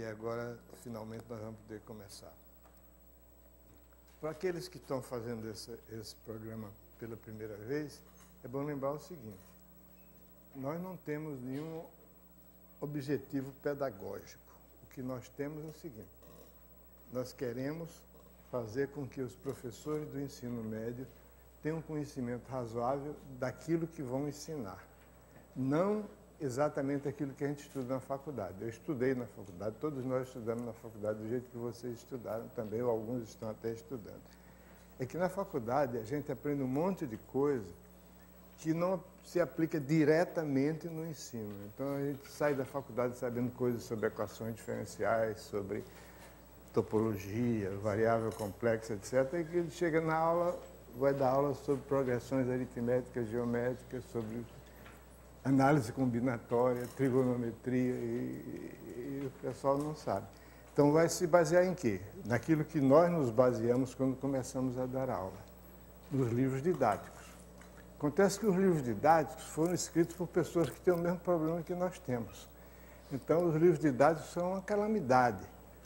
agora, finalmente, nós vamos poder começar. Para aqueles que estão fazendo esse programa pela primeira vez, é bom lembrar o seguinte: nós não temos nenhum objetivo pedagógico. O que nós temos é o seguinte: nós queremos fazer com que os professores do ensino médio tenham um conhecimento razoável daquilo que vão ensinar. Não exatamente aquilo que a gente estuda na faculdade. Eu estudei na faculdade, todos nós estudamos na faculdade do jeito que vocês estudaram também, ou alguns estão até estudando. É que na faculdade a gente aprende um monte de coisa que não se aplica diretamente no ensino. Então a gente sai da faculdade sabendo coisas sobre equações diferenciais, sobre topologia, variável complexa, etc. E que ele chega na aula, vai dar aula sobre progressões aritméticas, geométricas, sobre análise combinatória, trigonometria, e o pessoal não sabe. Então, vai se basear em quê? Naquilo que nós nos baseamos quando começamos a dar aula, nos livros didáticos. Acontece que os livros didáticos foram escritos por pessoas que têm o mesmo problema que nós temos. Então, os livros didáticos são uma calamidade.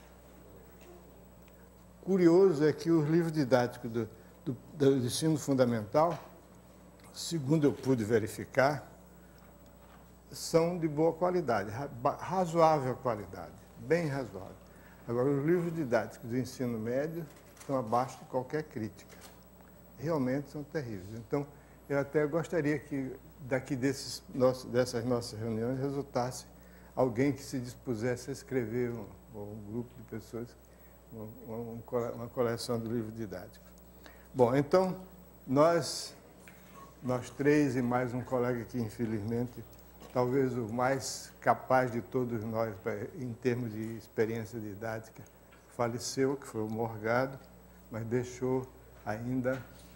Curioso é que os livros didáticos do ensino fundamental, segundo eu pude verificar, são de boa qualidade, razoável qualidade, bem razoável. Agora, os livros didáticos do ensino médio estão abaixo de qualquer crítica. Realmente são terríveis. Então, eu até gostaria que daqui dessas nossas reuniões resultasse alguém que se dispusesse a escrever, um grupo de pessoas, uma coleção de livros didáticos. Bom, então, nós três e mais um colega que, infelizmente, talvez o mais capaz de todos nós, em termos de experiência didática, faleceu, que foi o Morgado, mas deixou ainda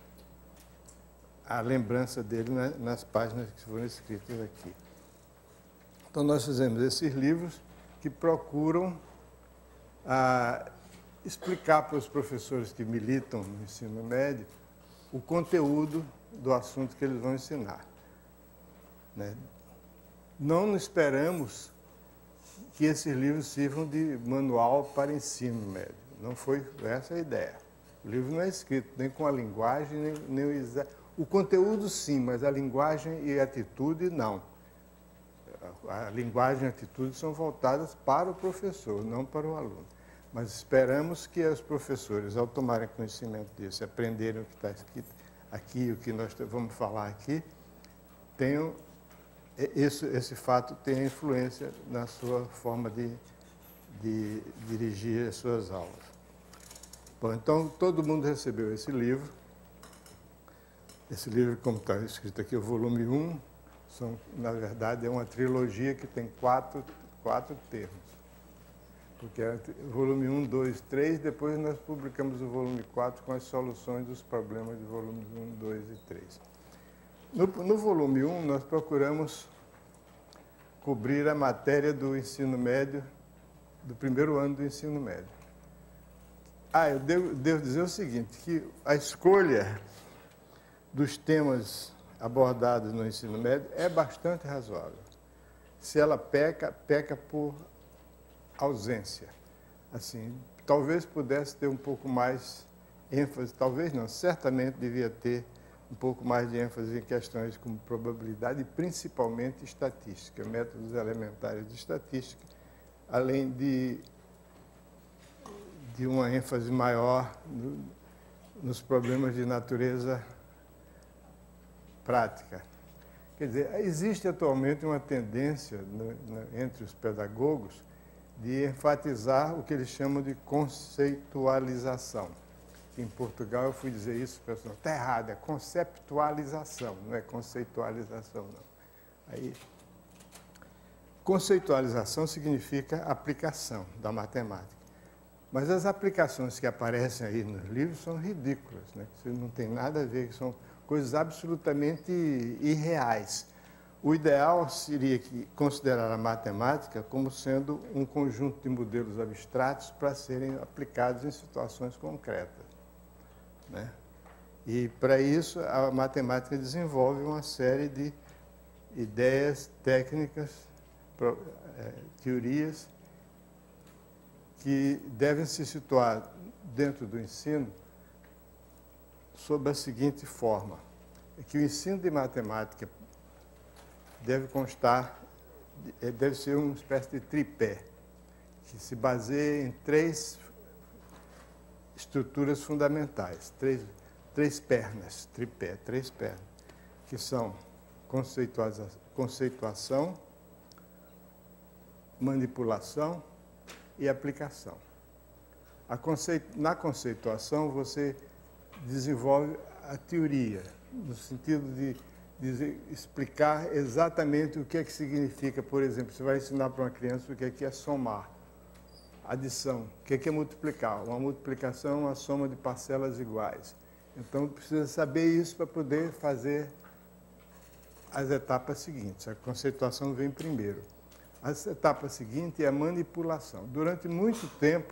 a lembrança dele nas páginas que foram escritas aqui. Então, nós fizemos esses livros que procuram explicar para os professores que militam no ensino médio o conteúdo do assunto que eles vão ensinar, né? Não esperamos que esses livros sirvam de manual para ensino médio. Não foi essa a ideia. O livro não é escrito nem com a linguagem, nem o conteúdo sim, mas a linguagem e a atitude não. A linguagem e a atitude são voltadas para o professor, não para o aluno. Mas esperamos que os professores, ao tomarem conhecimento disso, aprenderem o que está escrito aqui, o que nós vamos falar aqui, tenham esse fato tenha influência na sua forma de dirigir as suas aulas. Bom, então, todo mundo recebeu esse livro. Esse livro, como está escrito aqui, é o volume 1, na verdade, é uma trilogia que tem quatro termos. Porque é o volume 1, 2, 3, depois nós publicamos o volume 4 com as soluções dos problemas de volumes 1, 2 e 3. No volume 1, nós procuramos cobrir a matéria do ensino médio, do primeiro ano do ensino médio. Eu devo dizer o seguinte, que a escolha dos temas abordados no ensino médio é bastante razoável. Se ela peca por ausência. Assim, talvez pudesse ter um pouco mais ênfase, talvez não, certamente devia ter um pouco mais de ênfase em questões como probabilidade e principalmente estatística, métodos elementares de estatística, além de uma ênfase maior nos problemas de natureza prática. Quer dizer, existe atualmente uma tendência entre os pedagogos de enfatizar o que eles chamam de conceitualização. Em Portugal, eu fui dizer isso, o pessoal, está errado, é conceptualização, não é conceitualização, não. Aí, conceitualização significa aplicação da matemática. Mas as aplicações que aparecem aí nos livros são ridículas, né? Isso não tem nada a ver, são coisas absolutamente irreais. O ideal seria considerar a matemática como sendo um conjunto de modelos abstratos para serem aplicados em situações concretas, né? E, para isso, a matemática desenvolve uma série de ideias, técnicas, teorias que devem se situar dentro do ensino sob a seguinte forma: é que o ensino de matemática deve constar, deve ser uma espécie de tripé, que se baseia em três estruturas fundamentais, três pernas, tripé, três pernas, que são conceituação, manipulação e aplicação. Na conceituação, você desenvolve a teoria, no sentido de explicar exatamente o que é que significa. Por exemplo, você vai ensinar para uma criança o que é somar, adição, o que é multiplicar. Uma multiplicação é uma soma de parcelas iguais. Então, precisa saber isso para poder fazer as etapas seguintes. A conceituação vem primeiro. A etapa seguinte é a manipulação. Durante muito tempo,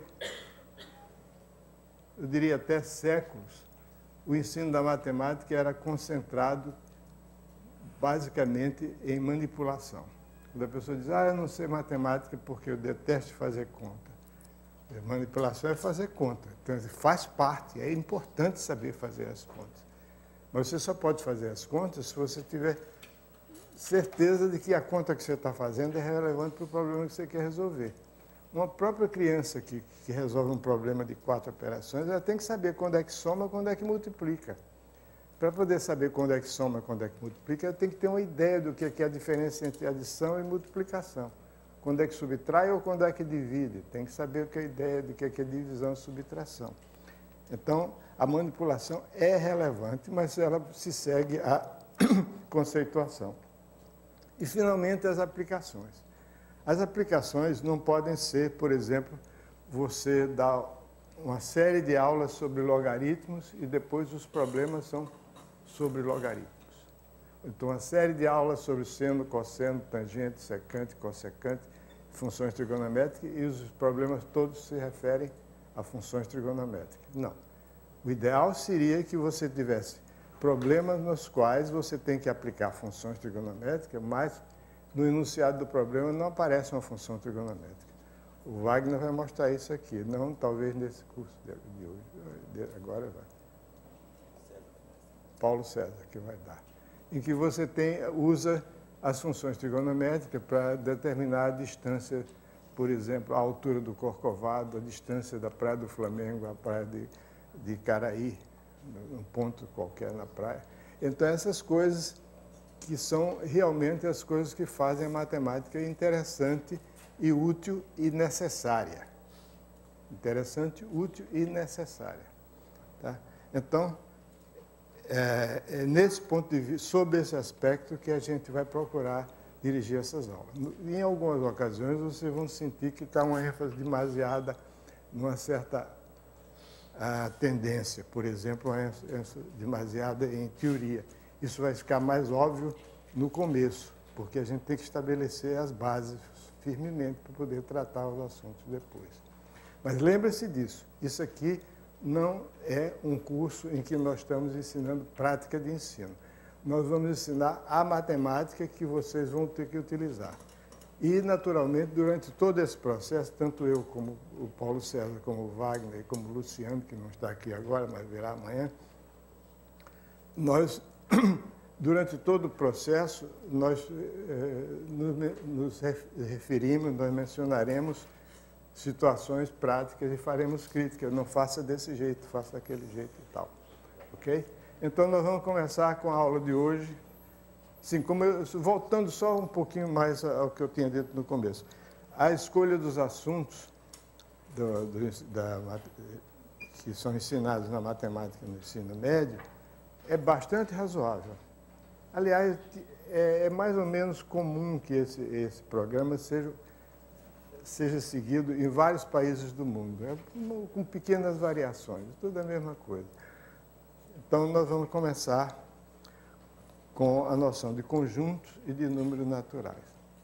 eu diria até séculos, o ensino da matemática era concentrado basicamente em manipulação. Quando a pessoa diz, eu não sei matemática porque eu detesto fazer conta. Manipulação é fazer conta. Então, faz parte, é importante saber fazer as contas. Mas você só pode fazer as contas se você tiver certeza de que a conta que você está fazendo é relevante para o problema que você quer resolver. Uma própria criança que resolve um problema de 4 operações, ela tem que saber quando é que soma, quando é que multiplica. Para poder saber quando é que soma, quando é que multiplica, ela tem que ter uma ideia do que é a diferença entre adição e multiplicação. Quando é que subtrai ou quando é que divide. Tem que saber o que é a ideia de que é divisão e subtração. Então, a manipulação é relevante, mas ela se segue à conceituação. E, finalmente, as aplicações. As aplicações não podem ser, por exemplo, você dar uma série de aulas sobre logaritmos e depois os problemas são sobre logaritmos. Então, uma série de aulas sobre seno, cosseno, tangente, secante, cossecante, funções trigonométricas, e os problemas todos se referem a funções trigonométricas. Não. O ideal seria que você tivesse problemas nos quais você tem que aplicar funções trigonométricas, mas no enunciado do problema não aparece uma função trigonométrica. O Wagner vai mostrar isso aqui, não talvez nesse curso de hoje, agora vai. Paulo César que vai dar. Em que você usa as funções trigonométricas para determinar a distância, por exemplo, a altura do Corcovado, a distância da Praia do Flamengo à Praia de Caraí, um ponto qualquer na praia. Então, essas coisas que são realmente as coisas que fazem a matemática interessante e útil e necessária. Interessante, útil e necessária. Tá? Então, é nesse ponto de vista, sob esse aspecto, que a gente vai procurar dirigir essas aulas. Em algumas ocasiões, vocês vão sentir que está uma ênfase demasiada numa certa tendência, por exemplo, uma ênfase demasiada em teoria. Isso vai ficar mais óbvio no começo, porque a gente tem que estabelecer as bases firmemente para poder tratar os assuntos depois. Mas lembre-se disso, isso aqui não é um curso em que nós estamos ensinando prática de ensino. Nós vamos ensinar a matemática que vocês vão ter que utilizar. E, naturalmente, durante todo esse processo, tanto eu como o Paulo César, como o Wagner, como o Luciano, que não está aqui agora, mas virá amanhã, nós, durante todo o processo, nós nos referimos, nós mencionaremos situações práticas e faremos críticas. Não faça desse jeito, faça daquele jeito e tal. Ok? Então, nós vamos começar com a aula de hoje. Sim, voltando só um pouquinho mais ao que eu tinha dito no começo. A escolha dos assuntos que são ensinados na matemática no ensino médio é bastante razoável. Aliás, é mais ou menos comum que esse programa seja seguido em vários países do mundo, com pequenas variações, tudo a mesma coisa. Então, nós vamos começar com a noção de conjuntos e de números naturais.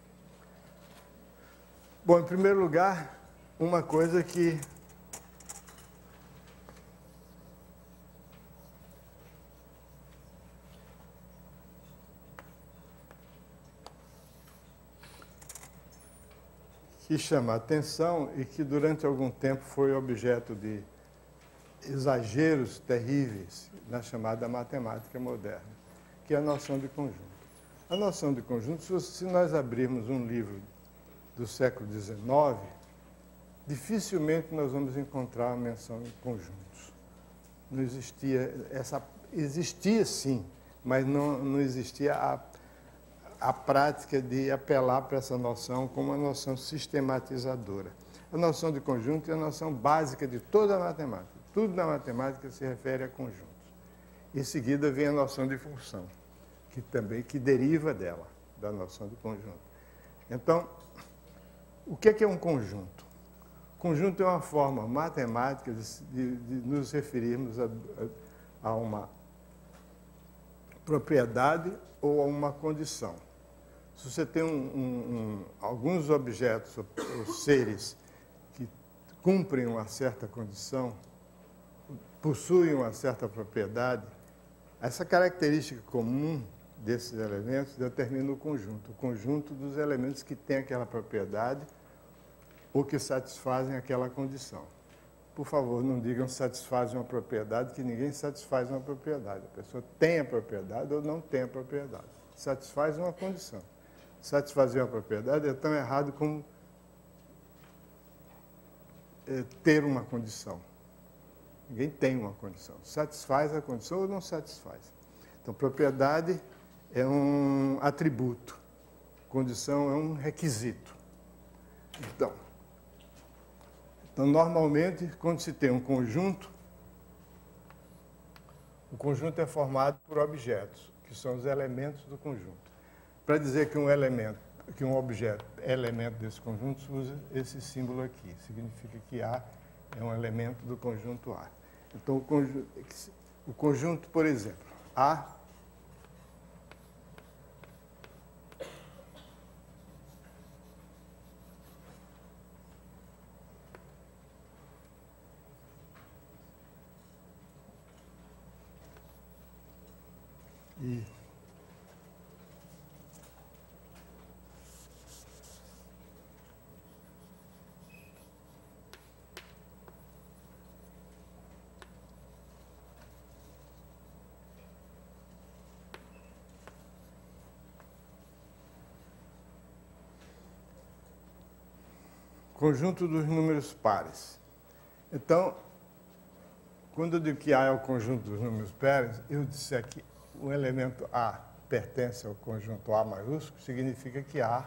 Bom, em primeiro lugar, uma coisa que que chama a atenção e que durante algum tempo foi objeto de exageros terríveis na chamada matemática moderna, que é a noção de conjunto. A noção de conjunto, se nós abrirmos um livro do século XIX, dificilmente nós vamos encontrar uma menção em conjuntos. Não existia existia sim, mas não existia a prática de apelar para essa noção como uma noção sistematizadora. A noção de conjunto é a noção básica de toda a matemática. Tudo na matemática se refere a conjuntos. Em seguida vem a noção de função, que deriva dela, da noção de conjunto. Então, o que é um conjunto? Conjunto é uma forma matemática de nos referirmos a uma propriedade ou a uma condição. Se você tem alguns objetos ou seres que cumprem uma certa condição, possuem uma certa propriedade, essa característica comum desses elementos determina o conjunto dos elementos que têm aquela propriedade ou que satisfazem aquela condição. Por favor, não digam satisfazem uma propriedade, que ninguém satisfaz uma propriedade. A pessoa tem a propriedade ou não tem a propriedade. Satisfaz uma condição. Satisfazer uma propriedade é tão errado como ter uma condição. Ninguém tem uma condição. Satisfaz a condição ou não satisfaz. Então, propriedade é um atributo. Condição é um requisito. Então, normalmente, quando se tem um conjunto, o conjunto é formado por objetos, que são os elementos do conjunto. Para dizer que um objeto é elemento desse conjunto, se usa esse símbolo aqui. Significa que A é um elemento do conjunto A. Então, o conjunto, por exemplo, A e conjunto dos números pares. Então, quando eu digo que A é o conjunto dos números pares, eu disser que o elemento A pertence ao conjunto A maiúsculo, significa que A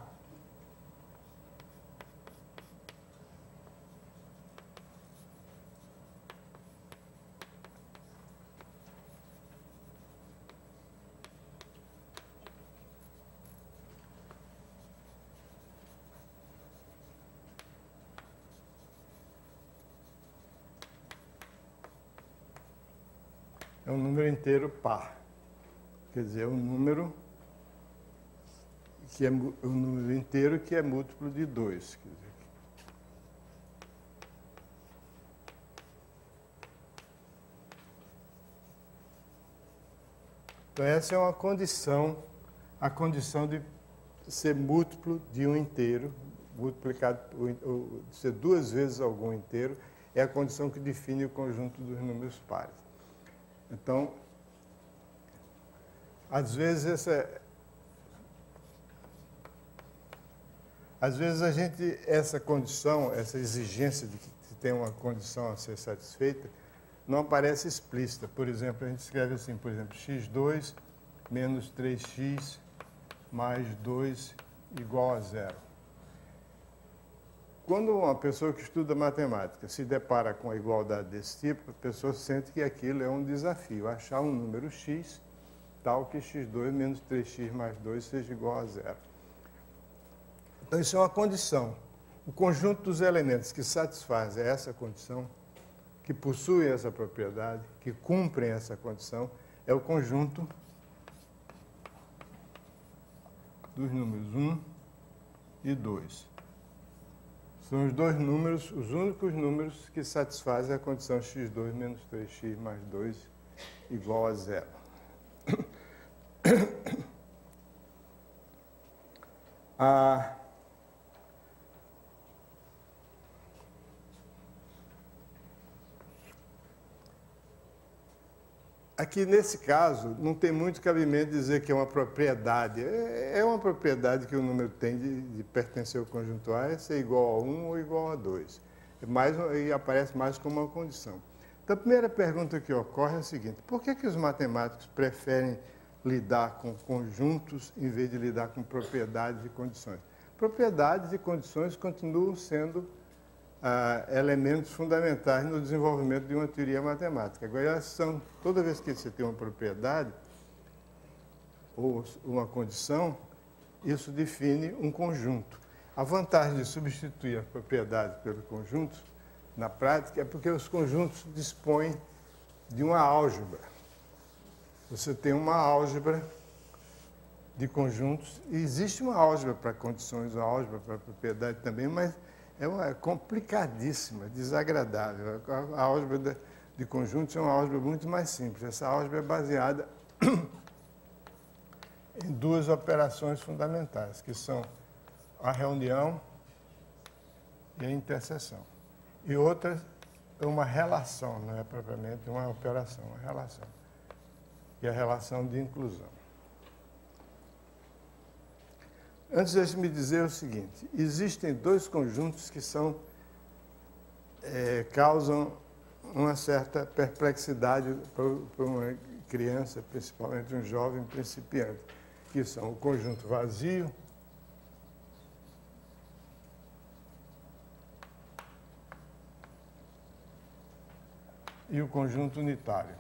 é um número inteiro par. Quer dizer, é um número que é um número inteiro que é múltiplo de 2. Quer dizer, então, essa é uma condição, a condição de ser múltiplo de um inteiro, multiplicado ou de ser duas vezes algum inteiro, é a condição que define o conjunto dos números pares. Então, às vezes essa condição, essa exigência de que tem uma condição a ser satisfeita, não aparece explícita. Por exemplo, a gente escreve assim, por exemplo, x2 menos 3x mais 2 igual a 0. Quando uma pessoa que estuda matemática se depara com a igualdade desse tipo, a pessoa sente que aquilo é um desafio, achar um número x tal que x2 menos 3x mais 2 seja igual a 0. Então, isso é uma condição. O conjunto dos elementos que satisfazem essa condição, que possuem essa propriedade, que cumprem essa condição, é o conjunto dos números 1 e 2. São os dois números, os únicos números que satisfazem a condição x2 menos 3x mais 2 igual a 0. Aqui, nesse caso, não tem muito cabimento dizer que é uma propriedade. É uma propriedade que o número tem de pertencer ao conjunto A, é ser igual a 1 ou igual a 2. E aparece mais como uma condição. Então, a primeira pergunta que ocorre é a seguinte: por que os matemáticos preferem lidar com conjuntos em vez de lidar com propriedades e condições? Propriedades e condições continuam sendo elementos fundamentais no desenvolvimento de uma teoria matemática. Agora, toda vez que você tem uma propriedade ou uma condição, isso define um conjunto. A vantagem de substituir a propriedade pelo conjunto, na prática, é porque os conjuntos dispõem de uma álgebra. Você tem uma álgebra de conjuntos, e existe uma álgebra para condições, uma álgebra para propriedade também, mas é complicadíssima, desagradável. A álgebra de conjuntos é uma álgebra muito mais simples. Essa álgebra é baseada em duas operações fundamentais, que são a reunião e a interseção. E outra é uma relação, não é propriamente uma operação, é uma relação. E a relação de inclusão. Antes, deixe-me dizer o seguinte: existem dois conjuntos que causam uma certa perplexidade para uma criança, principalmente um jovem principiante, que são o conjunto vazio e o conjunto unitário.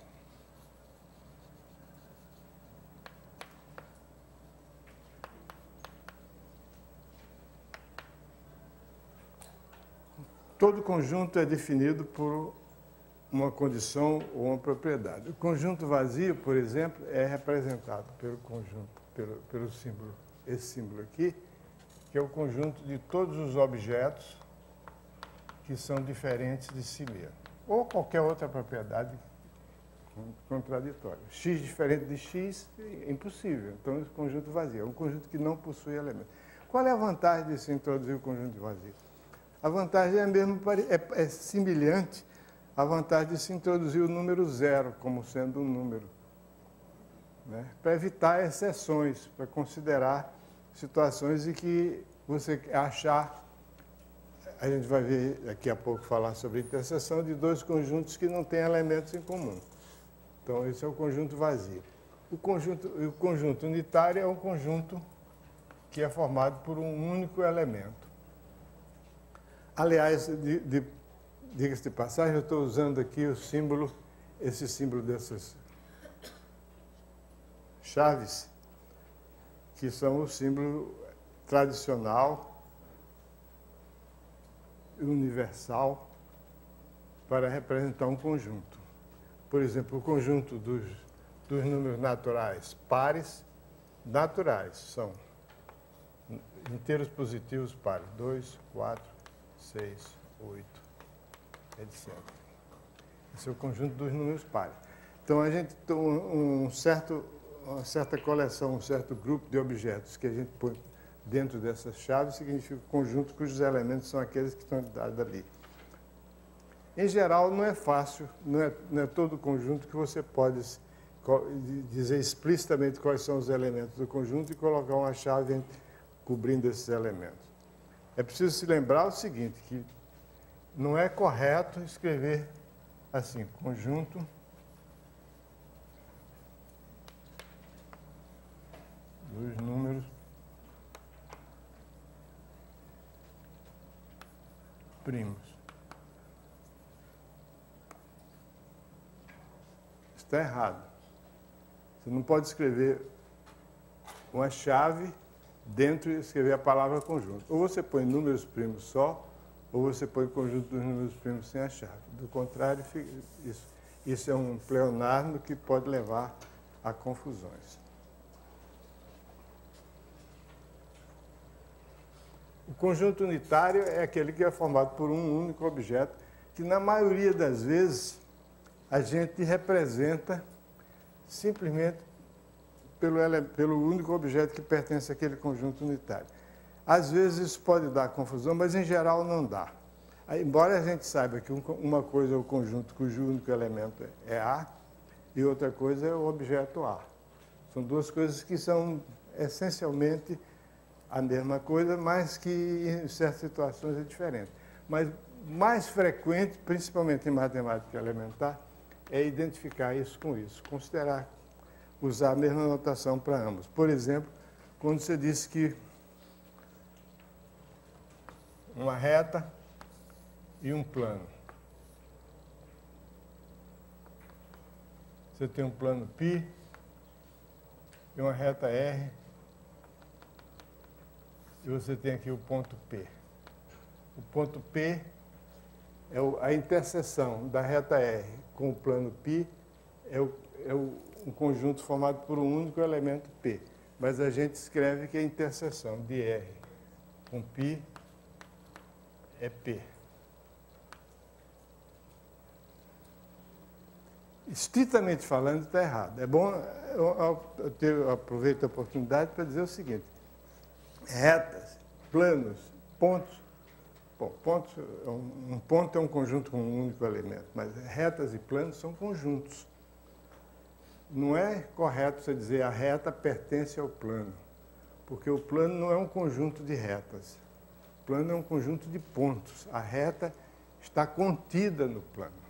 Todo conjunto é definido por uma condição ou uma propriedade. O conjunto vazio, por exemplo, é representado pelo conjunto, pelo símbolo, esse símbolo aqui, que é o conjunto de todos os objetos que são diferentes de si mesmo, ou qualquer outra propriedade contraditória. X diferente de X é impossível. Então, esse conjunto vazio é um conjunto que não possui elementos. Qual é a vantagem de se introduzir o conjunto vazio? A vantagem é semelhante à vantagem de se introduzir o número zero como sendo um número, né? Para evitar exceções, para considerar situações em que você achar, a gente vai ver daqui a pouco falar sobre interseção de dois conjuntos que não têm elementos em comum. Então, esse é o conjunto vazio. O conjunto unitário é um conjunto que é formado por um único elemento. Aliás, diga-se de passagem, eu estou usando aqui o símbolo, esse símbolo dessas chaves, que são o símbolo tradicional, universal, para representar um conjunto. Por exemplo, o conjunto dos números naturais pares, naturais, são inteiros positivos pares, 2, 4, 6, 8, etc. Esse é o conjunto dos números pares. Então, a gente tem uma certa coleção, um certo grupo de objetos que a gente põe dentro dessas chaves, significa conjunto cujos elementos são aqueles que estão dados ali. Em geral, não é fácil, não é todo conjunto que você pode dizer explicitamente quais são os elementos do conjunto e colocar uma chave cobrindo esses elementos. É preciso se lembrar o seguinte, que não é correto escrever assim, conjunto dos números primos. Está errado. Você não pode escrever uma chave dentro e escrever a palavra conjunto. Ou você põe números primos só, ou você põe o conjunto dos números primos sem a chave. Do contrário, isso é um pleonasmo que pode levar a confusões. O conjunto unitário é aquele que é formado por um único objeto, que na maioria das vezes a gente representa simplesmente pelo único objeto que pertence àquele conjunto unitário. Às vezes isso pode dar confusão, mas em geral não dá. Embora a gente saiba que uma coisa é o conjunto cujo único elemento é A, e outra coisa é o objeto A. São duas coisas que são essencialmente a mesma coisa, mas que em certas situações é diferente. Mas mais frequente, principalmente em matemática elementar, é identificar isso com isso, considerar, usar a mesma notação para ambos. Por exemplo, quando você disse que uma reta e um plano. Você tem um plano π e uma reta R, e você tem aqui o ponto P. O ponto P é a interseção da reta R com o plano π, um conjunto formado por um único elemento P. Mas a gente escreve que a interseção de R com π é P. Estritamente falando, está errado. É bom, eu aproveito a oportunidade para dizer o seguinte: retas, planos, pontos. Bom, um ponto é um conjunto com um único elemento, mas retas e planos são conjuntos. Não é correto você dizer a reta pertence ao plano, porque o plano não é um conjunto de retas. O plano é um conjunto de pontos. A reta está contida no plano.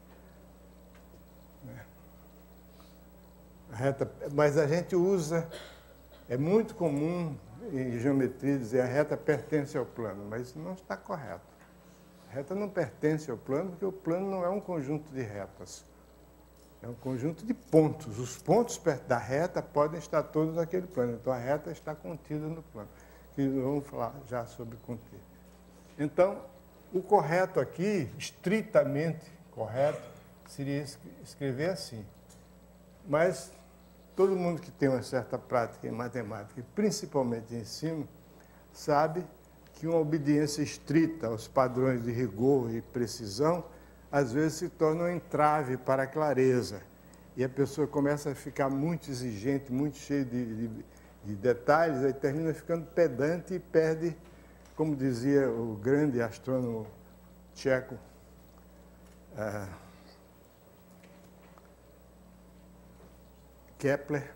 Mas a gente usa, é muito comum em geometria dizer a reta pertence ao plano, mas isso não está correto. A reta não pertence ao plano porque o plano não é um conjunto de retas, é um conjunto de pontos. Os pontos perto da reta podem estar todos naquele plano, então a reta está contida no plano, que vamos falar já sobre conter. Então, o correto aqui, estritamente correto, seria escrever assim. Mas todo mundo que tem uma certa prática em matemática, e principalmente em ensino, sabe que uma obediência estrita aos padrões de rigor e precisão, às vezes se torna um entrave para a clareza. E a pessoa começa a ficar muito exigente, muito cheia de detalhes, aí termina ficando pedante e perde, como dizia o grande astrônomo tcheco, Kepler,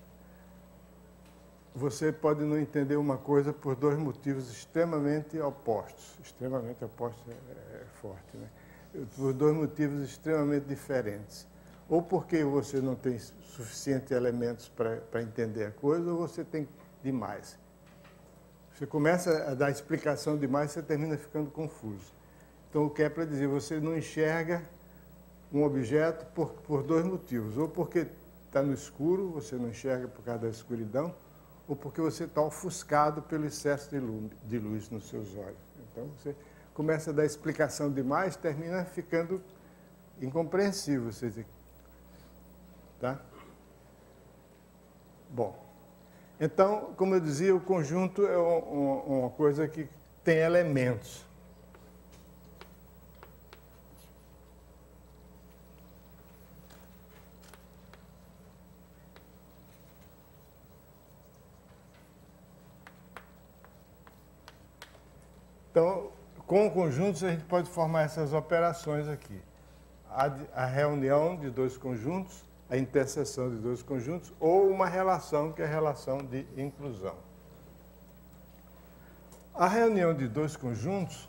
você pode não entender uma coisa por dois motivos extremamente opostos. Extremamente opostos é forte, né? Por dois motivos extremamente diferentes. Ou porque você não tem suficientes elementos para entender a coisa, ou você tem demais. Você começa a dar explicação demais, você termina ficando confuso. Então, o Kepler dizia, você não enxerga um objeto por dois motivos. Ou porque está no escuro, você não enxerga por causa da escuridão, ou porque você está ofuscado pelo excesso de luz nos seus olhos. Então, você começa a dar explicação demais, termina ficando incompreensível. Tá? Bom, então, como eu dizia, o conjunto é uma coisa que tem elementos. Então, com conjuntos, a gente pode formar essas operações aqui. A reunião de dois conjuntos, a interseção de dois conjuntos, ou uma relação, que é a relação de inclusão. A reunião de dois conjuntos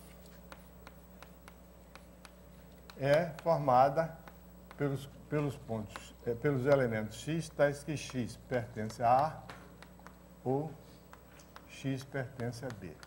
é formada pelos elementos x, tais que x pertence a A ou x pertence a B.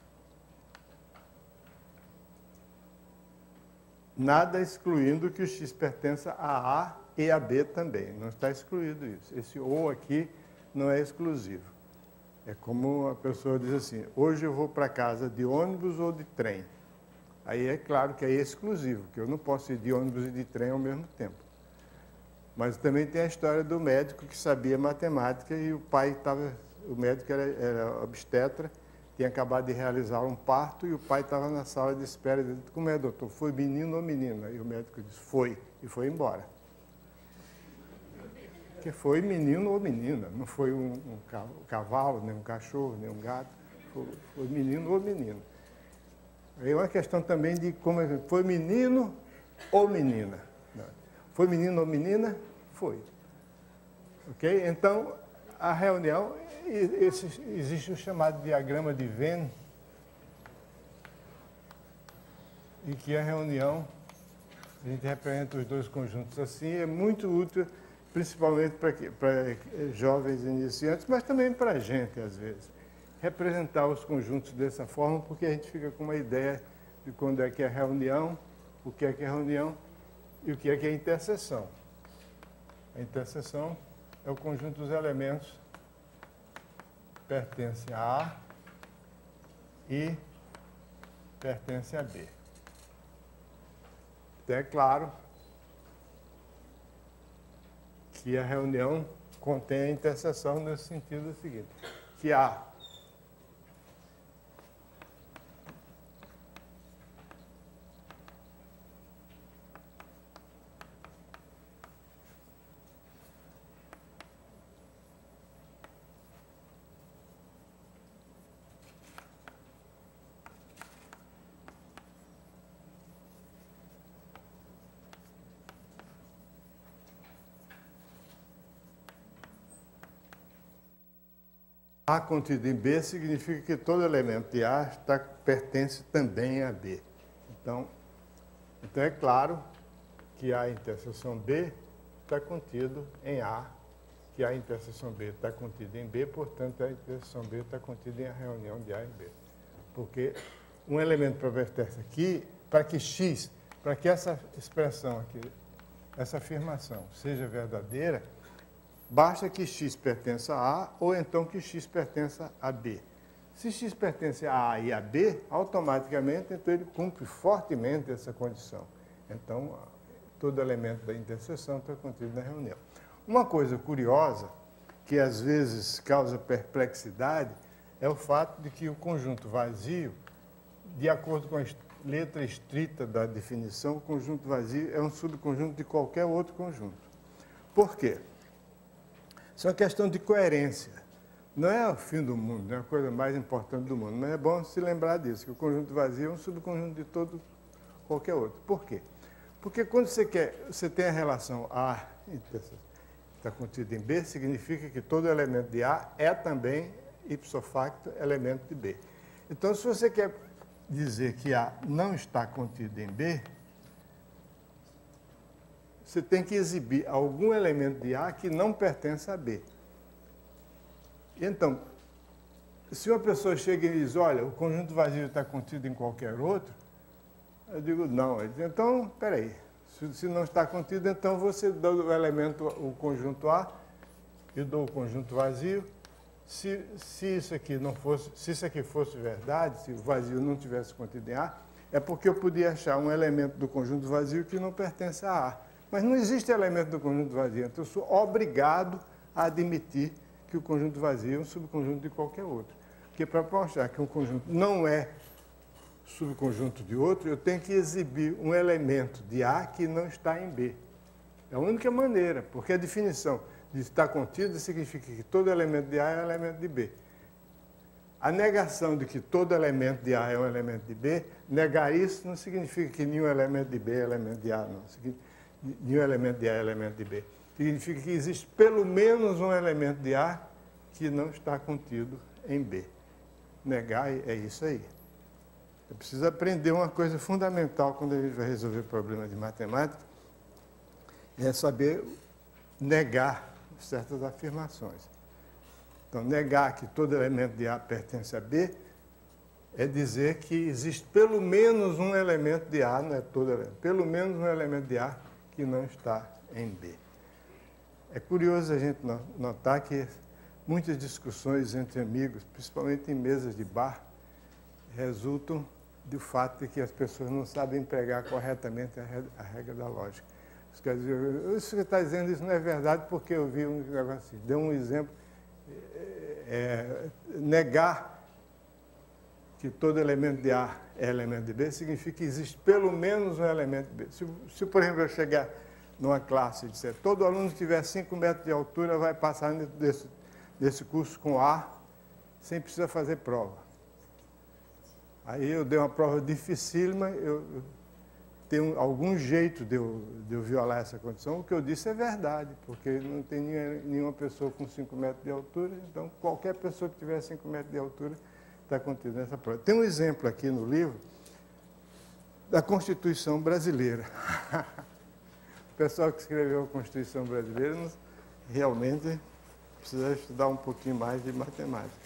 Nada excluindo que o x pertença a A e a B também. Não está excluído isso. Esse ou aqui não é exclusivo. É como a pessoa diz assim, hoje eu vou para casa de ônibus ou de trem. Aí é claro que aí é exclusivo, porque eu não posso ir de ônibus e de trem ao mesmo tempo. Mas também tem a história do médico que sabia matemática e o médico era obstetra, tinha acabado de realizar um parto e o pai estava na sala de espera e disse, como é, doutor, foi menino ou menina? E o médico disse, foi, e foi embora. Porque foi menino ou menina, não foi um cavalo, nem um cachorro, nem um gato, foi menino ou menina. Aí é uma questão também de como foi menino ou menina. Foi menino ou menina, foi. Ok? Então, a reunião, existe o chamado diagrama de Venn, em que a reunião, a gente representa os dois conjuntos assim, é muito útil, principalmente para jovens iniciantes, mas também para a gente, às vezes. Representar os conjuntos dessa forma, porque a gente fica com uma ideia de quando é que é reunião, o que é reunião e o que é interseção. A interseção é o conjunto dos elementos que pertence a A e pertence a B. Então, é claro que a reunião contém a interseção nesse sentido seguinte, que A contido em B significa que todo elemento de A pertence também a B. Então é claro que a interseção B está contido em A, que a interseção B está contida em B, portanto, a interseção B está contida em a reunião de A e B. Porque um elemento pertence aqui, para que X, para que essa expressão aqui, essa afirmação seja verdadeira, basta que X pertença a A ou então que X pertença a B. Se X pertence a A e a B, automaticamente então ele cumpre fortemente essa condição. Então, todo elemento da interseção está contido na reunião. Uma coisa curiosa, que às vezes causa perplexidade, é o fato de que o conjunto vazio, de acordo com a letra estrita da definição, o conjunto vazio é um subconjunto de qualquer outro conjunto. Por quê? Isso é uma questão de coerência. Não é o fim do mundo, não é a coisa mais importante do mundo, mas é bom se lembrar disso, que o conjunto vazio é um subconjunto de qualquer outro. Por quê? Porque quando você tem a relação A está contida em B, significa que todo elemento de A é também, ipso facto, elemento de B. Então, se você quer dizer que A não está contido em B, você tem que exibir algum elemento de A que não pertence a B. Então, se uma pessoa chega e diz, olha, o conjunto vazio está contido em qualquer outro, eu digo, não. Ele diz, então, espera aí, se não está contido, então você dá o elemento, o conjunto A, eu dou o conjunto vazio. Se isso aqui não fosse, se isso aqui fosse verdade, se o vazio não tivesse contido em A, é porque eu podia achar um elemento do conjunto vazio que não pertence a A. Mas não existe elemento do conjunto vazio, então eu sou obrigado a admitir que o conjunto vazio é um subconjunto de qualquer outro. Porque para mostrar que um conjunto não é subconjunto de outro, eu tenho que exibir um elemento de A que não está em B. É a única maneira, porque a definição de estar contido significa que todo elemento de A é um elemento de B. A negação de que todo elemento de A é um elemento de B, negar isso não significa que nenhum elemento de B é elemento de A, não. Nenhum elemento de A é elemento de B. Significa que existe pelo menos um elemento de A que não está contido em B. Negar é isso aí. Eu preciso aprender uma coisa fundamental quando a gente vai resolver problema de matemática, é saber negar certas afirmações. Então, negar que todo elemento de A pertence a B é dizer que existe pelo menos um elemento de A, não é todo elemento, pelo menos um elemento de A que não está em B. É curioso a gente notar que muitas discussões entre amigos, principalmente em mesas de bar, resultam do fato de que as pessoas não sabem empregar corretamente a regra da lógica. Isso quer dizer, isso que você está dizendo, isso não é verdade porque eu vi um negócio assim. Deu um exemplo, negar que todo elemento de A é elemento de B, significa que existe pelo menos um elemento de B. Se por exemplo, eu chegar numa classe e disser, todo aluno que tiver 5 metros de altura vai passar desse curso com A, sem precisar fazer prova. Aí eu dei uma prova dificílima, ter algum jeito de eu violar essa condição. O que eu disse é verdade, porque não tem nenhuma pessoa com 5 metros de altura, então qualquer pessoa que tiver 5 metros de altura está contida nessa prova. Tem um exemplo aqui no livro da Constituição Brasileira. O pessoal que escreveu a Constituição Brasileira realmente precisa estudar um pouquinho mais de matemática.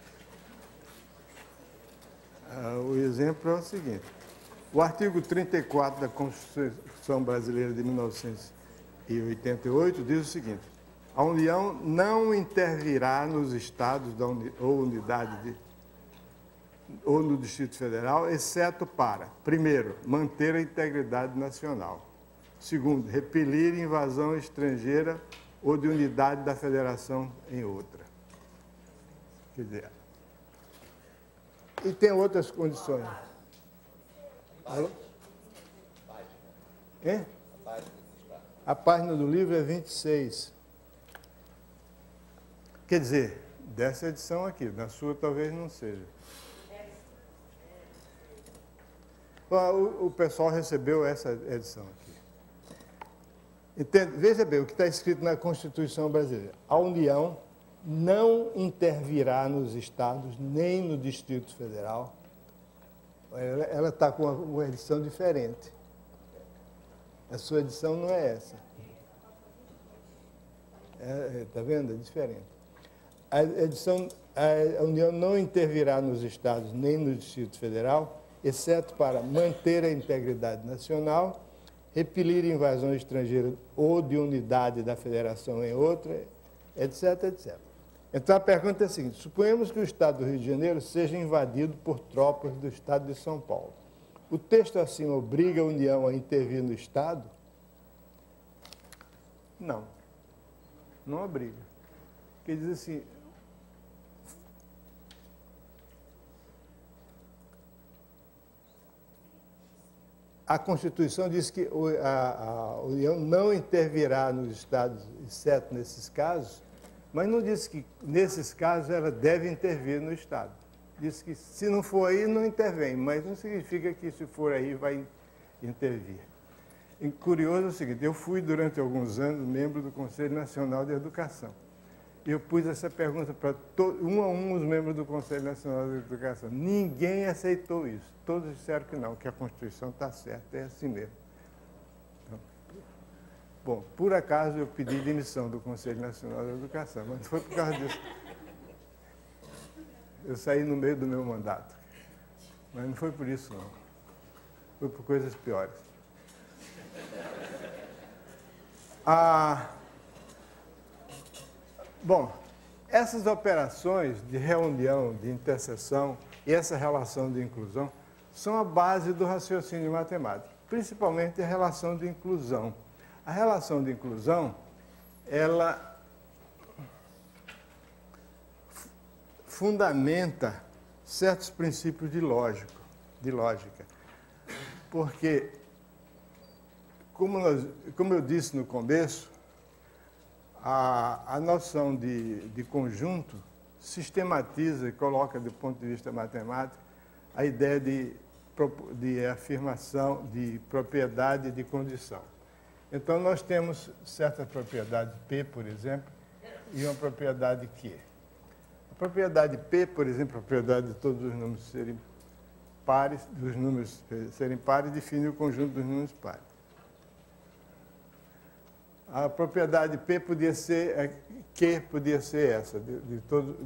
O exemplo é o seguinte: o artigo 34 da Constituição Brasileira de 1988 diz o seguinte: a União não intervirá nos estados ou unidade ou no Distrito Federal, exceto para, primeiro, manter a integridade nacional; segundo, repelir invasão estrangeira ou de unidade da federação em outra. Quer dizer, e tem outras condições. Alô? Hein? A página do livro é 26. Quer dizer, dessa edição aqui, na sua talvez não seja. O pessoal recebeu essa edição aqui. Entende? Veja bem o que está escrito na Constituição Brasileira. A União não intervirá nos estados nem no Distrito Federal. Ela está com uma edição diferente. A sua edição não é essa. Está vendo? É diferente. A União não intervirá nos estados nem no Distrito Federal, exceto para manter a integridade nacional, repelir invasão estrangeira ou de unidade da federação em outra, etc, etc. Então, a pergunta é a seguinte: suponhamos que o Estado do Rio de Janeiro seja invadido por tropas do Estado de São Paulo. O texto assim obriga a União a intervir no Estado? Não. Não obriga. Quer dizer assim, a Constituição diz que a União não intervirá nos estados, exceto nesses casos, mas não diz que, nesses casos, ela deve intervir no Estado. Diz que, se não for aí, não intervém, mas não significa que, se for aí, vai intervir. E curioso é o seguinte: eu fui, durante alguns anos, membro do Conselho Nacional de Educação. E eu pus essa pergunta para um a um os membros do Conselho Nacional de Educação. Ninguém aceitou isso. Todos disseram que não, que a Constituição está certa, é assim mesmo. Então, bom, por acaso eu pedi demissão do Conselho Nacional de Educação, mas não foi por causa disso. Eu saí no meio do meu mandato. Mas não foi por isso, não. Foi por coisas piores. Bom, essas operações de reunião, de interseção e essa relação de inclusão são a base do raciocínio matemático, principalmente a relação de inclusão. A relação de inclusão, ela fundamenta certos princípios de lógica. Porque, como eu disse no começo, a noção de conjunto sistematiza e coloca, do ponto de vista matemático, a ideia de afirmação de propriedade e de condição. Então, nós temos certa propriedade P, por exemplo, e uma propriedade Q. A propriedade P, por exemplo, a propriedade de todos os números serem pares, define o conjunto dos números pares. A propriedade P podia ser, Q podia ser essa, de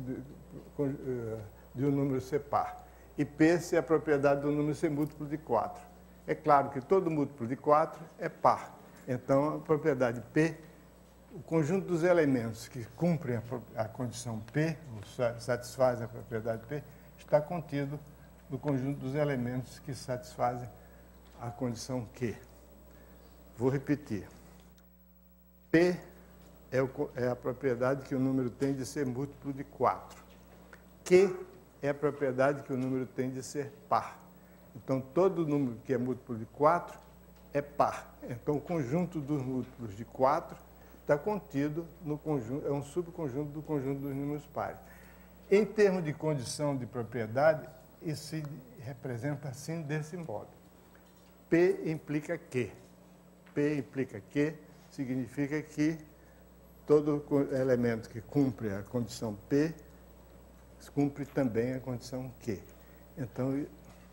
um número ser par. E P se é a propriedade do número ser múltiplo de 4. É claro que todo múltiplo de 4 é par. Então, a propriedade P, o conjunto dos elementos que cumprem a condição P, ou satisfazem a propriedade P, está contido no conjunto dos elementos que satisfazem a condição Q. Vou repetir. P é a propriedade que o número tem de ser múltiplo de 4. Q é a propriedade que o número tem de ser par. Então, todo número que é múltiplo de 4 é par. Então, o conjunto dos múltiplos de 4 está contido no conjunto, é um subconjunto do conjunto dos números pares. Em termos de condição de propriedade, isso se representa assim, desse modo. P implica que. P implica que significa que todo elemento que cumpre a condição P cumpre também a condição Q. Então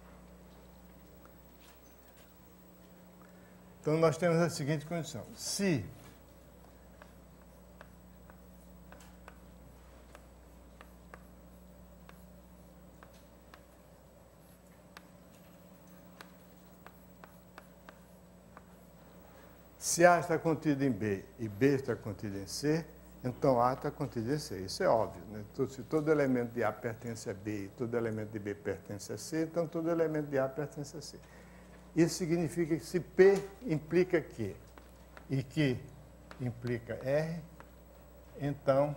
nós temos a seguinte condição. Se A está contido em B e B está contido em C, então A está contido em C. Isso é óbvio, né? Se todo elemento de A pertence a B e todo elemento de B pertence a C, então todo elemento de A pertence a C. Isso significa que se P implica Q e Q implica R, então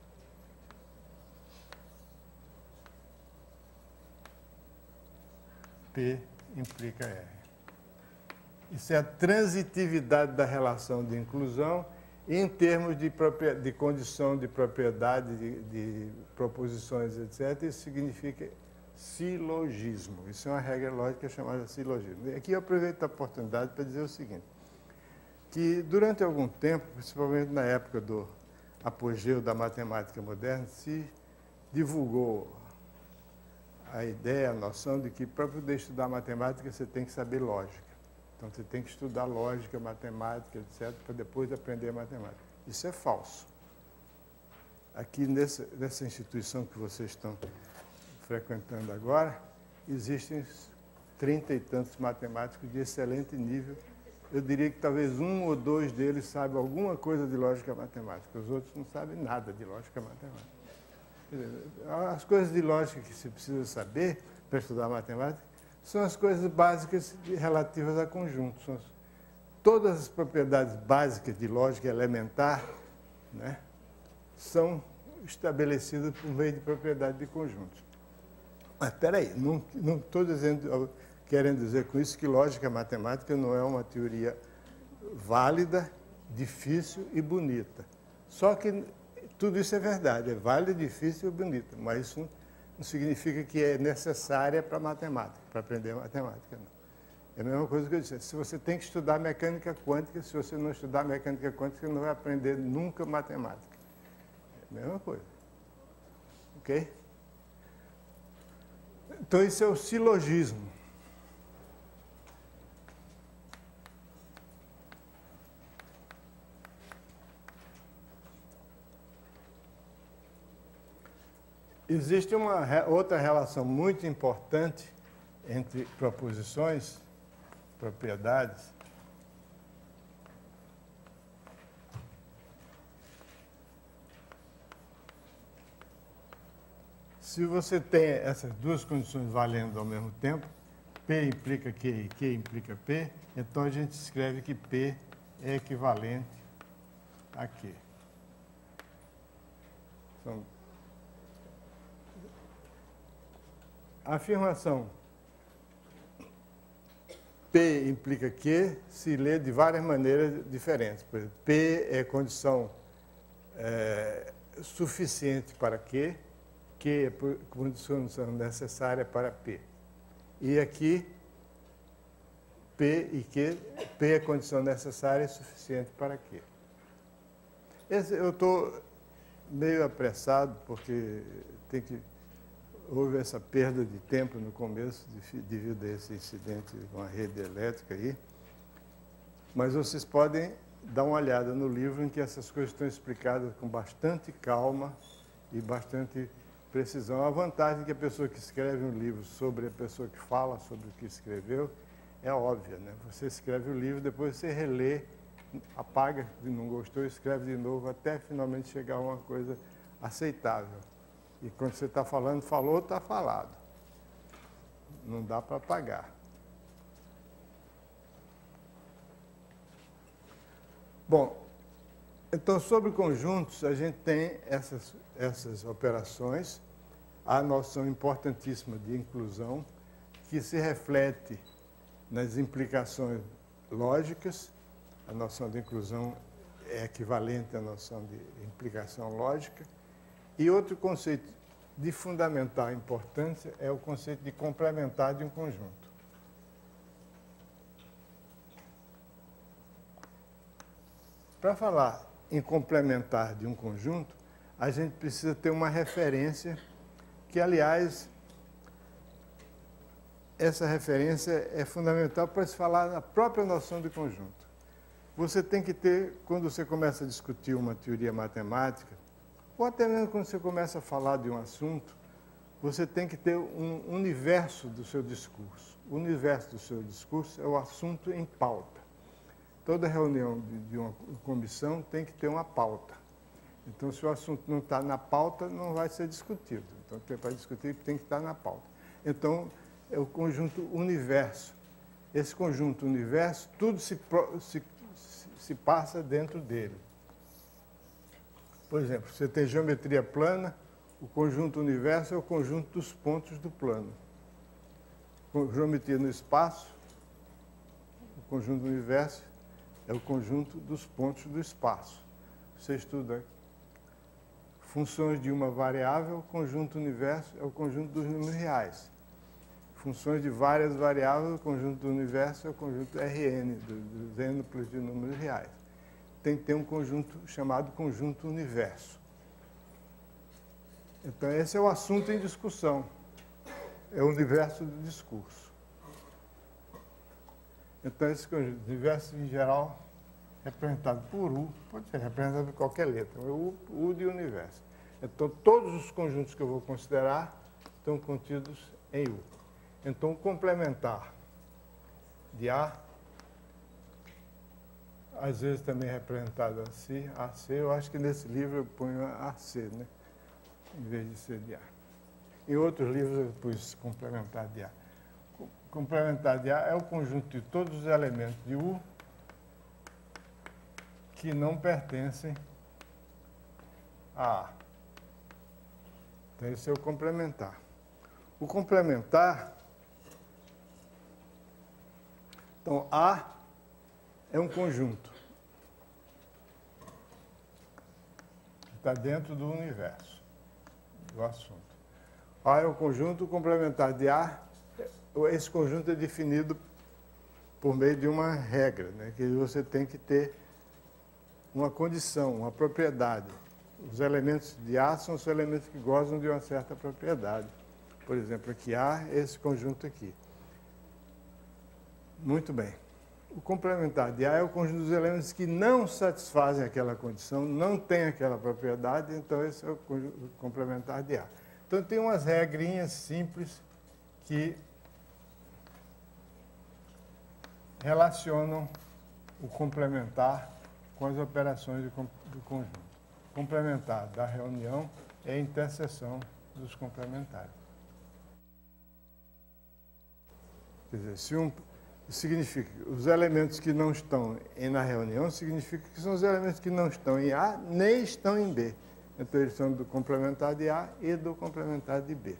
P implica R. Isso é a transitividade da relação de inclusão em termos de condição de propriedade, de proposições, etc. Isso significa silogismo. Isso é uma regra lógica chamada silogismo. E aqui eu aproveito a oportunidade para dizer o seguinte, que durante algum tempo, principalmente na época do apogeu da matemática moderna, se divulgou a ideia, a noção de que para poder estudar matemática você tem que saber lógica. Então, você tem que estudar lógica, matemática, etc., para depois aprender matemática. Isso é falso. Aqui, nessa instituição que vocês estão frequentando agora, existem 30 e tantos matemáticos de excelente nível. Eu diria que talvez um ou dois deles saibam alguma coisa de lógica matemática. Os outros não sabem nada de lógica matemática. As coisas de lógica que se precisa saber para estudar matemática são as coisas básicas relativas a conjuntos. Todas as propriedades básicas de lógica elementar, né, são estabelecidas por meio de propriedade de conjuntos. Mas, espera aí, não estou querendo dizer com isso que lógica matemática não é uma teoria válida, difícil e bonita. Só que tudo isso é verdade, é válida, difícil e bonita, mas isso não significa que é necessária para matemática, para aprender matemática, não. É a mesma coisa que eu disse, se você tem que estudar mecânica quântica, se você não estudar mecânica quântica, você não vai aprender nunca matemática. É a mesma coisa. Ok? Então, isso é o silogismo. Existe uma outra relação muito importante entre proposições, propriedades. Se você tem essas duas condições valendo ao mesmo tempo, P implica Q e Q implica P, então a gente escreve que P é equivalente a Q. A afirmação P implica Q se lê de várias maneiras diferentes. Por exemplo, P é condição suficiente para Q, Q é condição necessária para P. E aqui, P e Q, P é condição necessária e suficiente para Q. Eu estou meio apressado, porque houve essa perda de tempo no começo, devido a esse incidente com a rede elétrica aí. Mas vocês podem dar uma olhada no livro em que essas coisas estão explicadas com bastante calma e bastante precisão. A vantagem é que a pessoa que escreve um livro sobre a pessoa que fala sobre o que escreveu é óbvia, né? Você escreve o livro, depois você relê, apaga se não gostou, escreve de novo, até finalmente chegar a uma coisa aceitável. E quando você está falando, falou, está falado. Não dá para apagar. Bom, então, sobre conjuntos, a gente tem essas operações, a noção importantíssima de inclusão, que se reflete nas implicações lógicas. A noção de inclusão é equivalente à noção de implicação lógica. E outro conceito de fundamental importância é o conceito de complementar de um conjunto. para falar em complementar de um conjunto, a gente precisa ter uma referência que, aliás, essa referência é fundamental para se falar na própria noção de conjunto. Você tem que ter, quando você começa a discutir uma teoria matemática, ou até mesmo quando você começa a falar de um assunto, você tem que ter um universo do seu discurso. O universo do seu discurso é o assunto em pauta. Toda reunião de uma comissão tem que ter uma pauta. Então, se o assunto não está na pauta, não vai ser discutido. Então, para discutir, tem que estar na pauta. Então, é o conjunto universo. Esse conjunto universo, tudo se passa dentro dele. Por exemplo, você tem geometria plana, o conjunto universo é o conjunto dos pontos do plano. Geometria no espaço, o conjunto universo é o conjunto dos pontos do espaço. Você estuda funções de uma variável, o conjunto universo é o conjunto dos números reais. Funções de várias variáveis, o conjunto do universo é o conjunto Rn, dos n de números reais. Tem que ter um conjunto chamado conjunto universo. Então, esse é o assunto em discussão. É o universo do discurso. Então, esse conjunto universo, em geral, representado por U, pode ser representado por qualquer letra, U de universo. Então, todos os conjuntos que eu vou considerar estão contidos em U. Então, o complementar de A, às vezes também representado assim, AC, eu acho que nesse livro eu ponho AC, né? Em vez de ser de A. Em outros livros eu pus complementar de A. Complementar de A é o conjunto de todos os elementos de U que não pertencem a A. Então, esse é o complementar. O complementar, então, A é um conjunto. Está dentro do universo, do assunto. A é o conjunto complementar de A. Esse conjunto é definido por meio de uma regra, né, que você tem que ter uma condição, uma propriedade. Os elementos de A são os elementos que gozam de uma certa propriedade. Por exemplo, aqui A é esse conjunto aqui. Muito bem. O complementar de A é o conjunto dos elementos que não satisfazem aquela condição, não tem aquela propriedade, então esse é o complementar de A. Então, tem umas regrinhas simples que relacionam o complementar com as operações do conjunto. Complementar da reunião é a interseção dos complementares. Quer dizer, significa que os elementos que não estão na reunião significa que são os elementos que não estão em A nem estão em B. Então, eles são do complementar de A e do complementar de B.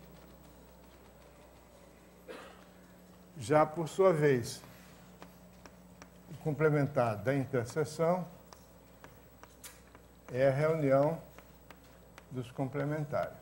Já, por sua vez, o complementar da interseção é a reunião dos complementares.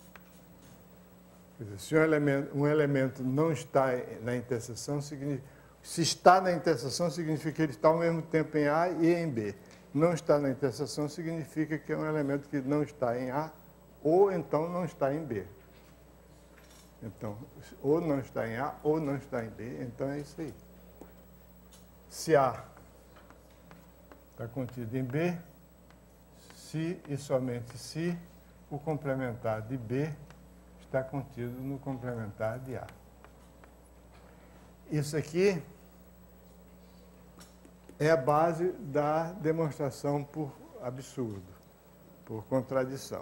Quer dizer, se um elemento não está na interseção, se está na interseção, significa que ele está ao mesmo tempo em A e em B. Não está na interseção significa que é um elemento que não está em A ou então não está em B. Então, ou não está em A ou não está em B, então é isso aí. Se A está contido em B, se e somente se o complementar de B está contido no complementar de A. Isso aqui é a base da demonstração por absurdo, por contradição.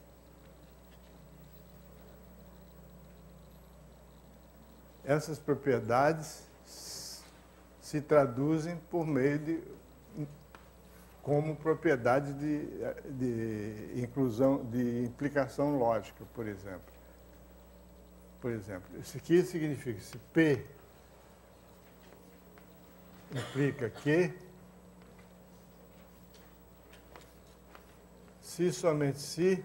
Essas propriedades se traduzem por meio como propriedade de inclusão, de implicação lógica, por exemplo. Por exemplo, isso aqui significa, se P implica que, se somente se,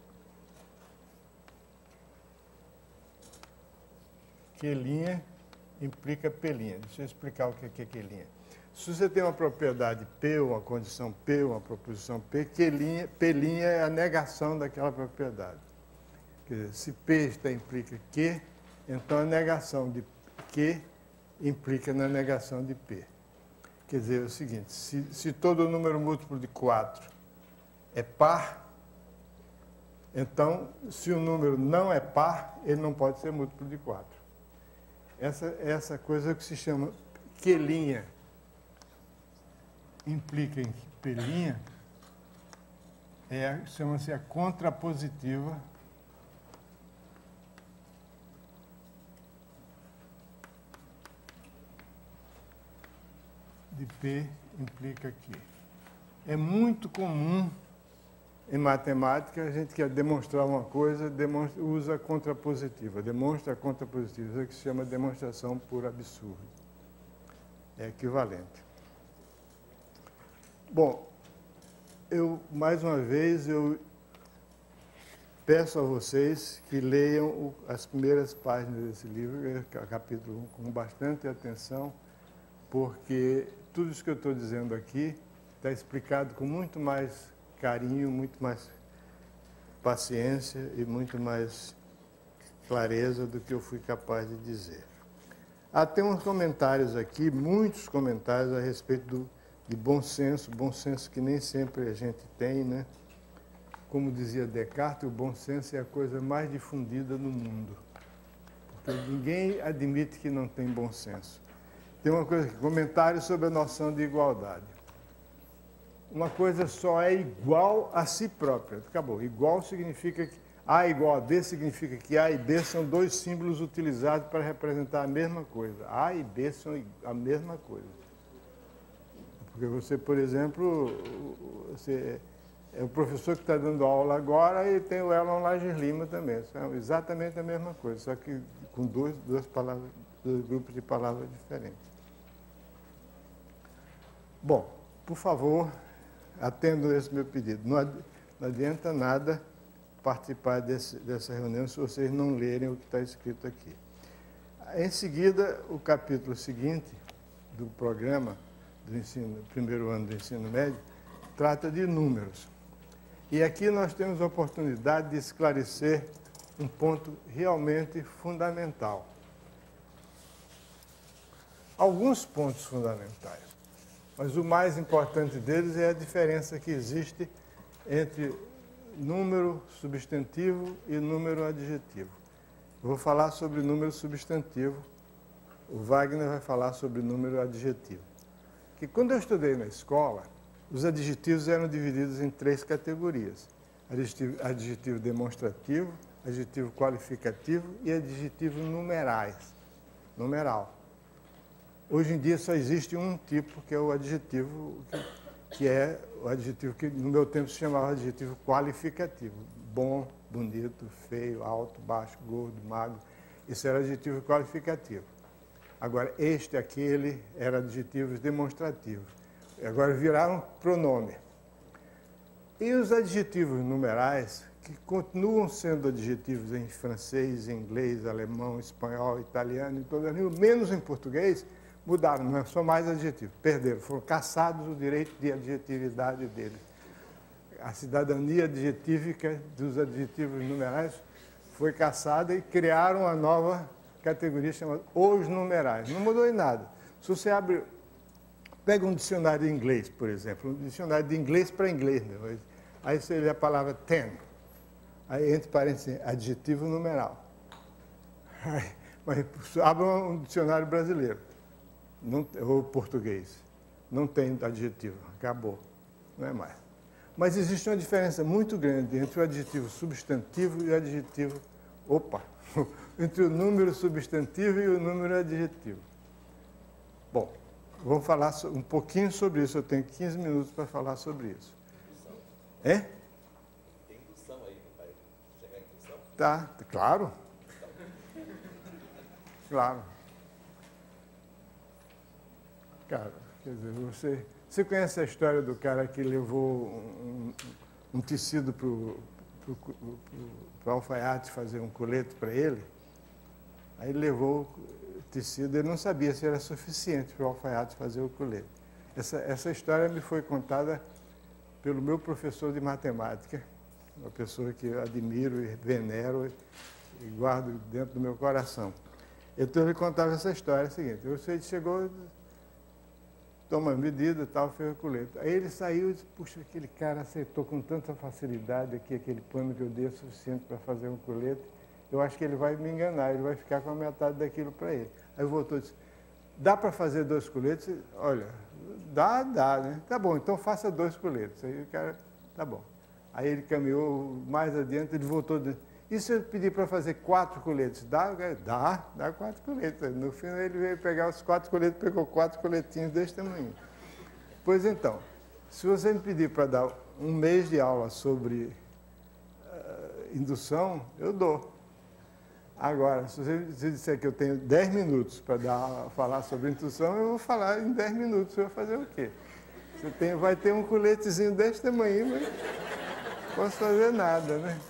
que linha implica P'. Deixa eu explicar o que é Q'. Se você tem uma propriedade P, uma condição P, uma proposição P, P' é a negação daquela propriedade. Quer dizer, se P implica Q, então a negação de Q implica na negação de P. Quer dizer, é o seguinte, se todo número múltiplo de 4 é par, então, se o número não é par, ele não pode ser múltiplo de 4. Essa coisa que se chama Q' implica em P', chama-se a contrapositiva de P implica Q. É muito comum em matemática, a gente quer demonstrar uma coisa, usa a contrapositiva, demonstra a contrapositiva, isso é que se chama demonstração por absurdo. É equivalente. Bom, mais uma vez, eu peço a vocês que leiam as primeiras páginas desse livro, capítulo 1, com bastante atenção, porque tudo isso que eu estou dizendo aqui está explicado com muito mais carinho, muito mais paciência e muito mais clareza do que eu fui capaz de dizer. Tem uns comentários aqui, muitos comentários a respeito de bom senso que nem sempre a gente tem, né? Como dizia Descartes, o bom senso é a coisa mais difundida no mundo. Porque ninguém admite que não tem bom senso. Tem uma coisa aqui, comentário sobre a noção de igualdade. Uma coisa só é igual a si própria. Acabou. Igual significa que A igual a B significa que A e B são dois símbolos utilizados para representar a mesma coisa. A e B são a mesma coisa. Porque você, por exemplo, é o professor que está dando aula agora e tem o Elon Lages Lima também. São exatamente a mesma coisa, só que com dois grupos de palavras diferentes. Bom, por favor, atendam esse meu pedido. Não adianta nada participar dessa reunião se vocês não lerem o que está escrito aqui. Em seguida, o capítulo seguinte do programa do ensino, primeiro ano do ensino médio, trata de números. E aqui nós temos a oportunidade de esclarecer um ponto realmente fundamental. Alguns pontos fundamentais, mas o mais importante deles é a diferença que existe entre número substantivo e número adjetivo. Eu vou falar sobre número substantivo, o Wagner vai falar sobre número adjetivo. Que quando eu estudei na escola, os adjetivos eram divididos em 3 categorias: adjetivo demonstrativo, adjetivo qualificativo e adjetivo numeral. Hoje em dia só existe um tipo, que é o adjetivo, que é o adjetivo que no meu tempo se chamava adjetivo qualificativo. Bom, bonito, feio, alto, baixo, gordo, magro. Isso era adjetivo qualificativo. Agora, aquele, eram adjetivos demonstrativos. Agora viraram pronome. E os adjetivos numerais, que continuam sendo adjetivos em francês, inglês, alemão, espanhol, italiano, em toda a língua, menos em português, mudaram, não são mais adjetivos, perderam, foram cassados o direito de adjetividade deles. A cidadania adjetívica dos adjetivos numerais foi cassada e criaram uma nova categoria chamada os numerais. Não mudou em nada. Se você pega um dicionário de inglês, por exemplo, um dicionário de inglês para inglês, né? Aí você lê a palavra ten, aí entre parênteses, adjetivo numeral. Mas abra um dicionário brasileiro, ou português, não tem adjetivo, acabou, não é mais. Mas existe uma diferença muito grande entre o adjetivo substantivo e o adjetivo, entre o número substantivo e o número adjetivo. Bom, vamos falar um pouquinho sobre isso, eu tenho 15 minutos para falar sobre isso. É? Tem indução aí, não vai chegar em indução? Tá, claro. Claro. Cara, quer dizer, você conhece a história do cara que levou um tecido para o alfaiate fazer um colete para ele? Aí ele levou o tecido, ele não sabia se era suficiente para o alfaiate fazer o colete. Essa história me foi contada pelo meu professor de matemática, uma pessoa que eu admiro e venero e guardo dentro do meu coração. Então ele contava essa história, é a seguinte, você chegou, toma medida e tal, fez o colete. Aí ele saiu e disse, puxa, aquele cara aceitou com tanta facilidade aqui, aquele pano que eu dei é suficiente para fazer um colete, eu acho que ele vai me enganar, ele vai ficar com a metade daquilo para ele. Aí voltou e disse, dá para fazer 2 coletes? Olha, dá, né? Tá bom, então faça 2 coletes. Aí o cara, tá bom. Aí ele caminhou mais adiante, ele voltou e disse, e se eu pedir para fazer 4 coletes? Dá? Dá 4 coletes. No fim ele veio pegar os 4 coletes, pegou 4 coletinhos desse tamanho. Pois então, se você me pedir para dar um mês de aula sobre indução, eu dou. Agora, se você disser que eu tenho 10 minutos para falar sobre indução, eu vou falar em 10 minutos. Você vai fazer o quê? Vai ter um coletezinho desse tamanho, mas não posso fazer nada, né?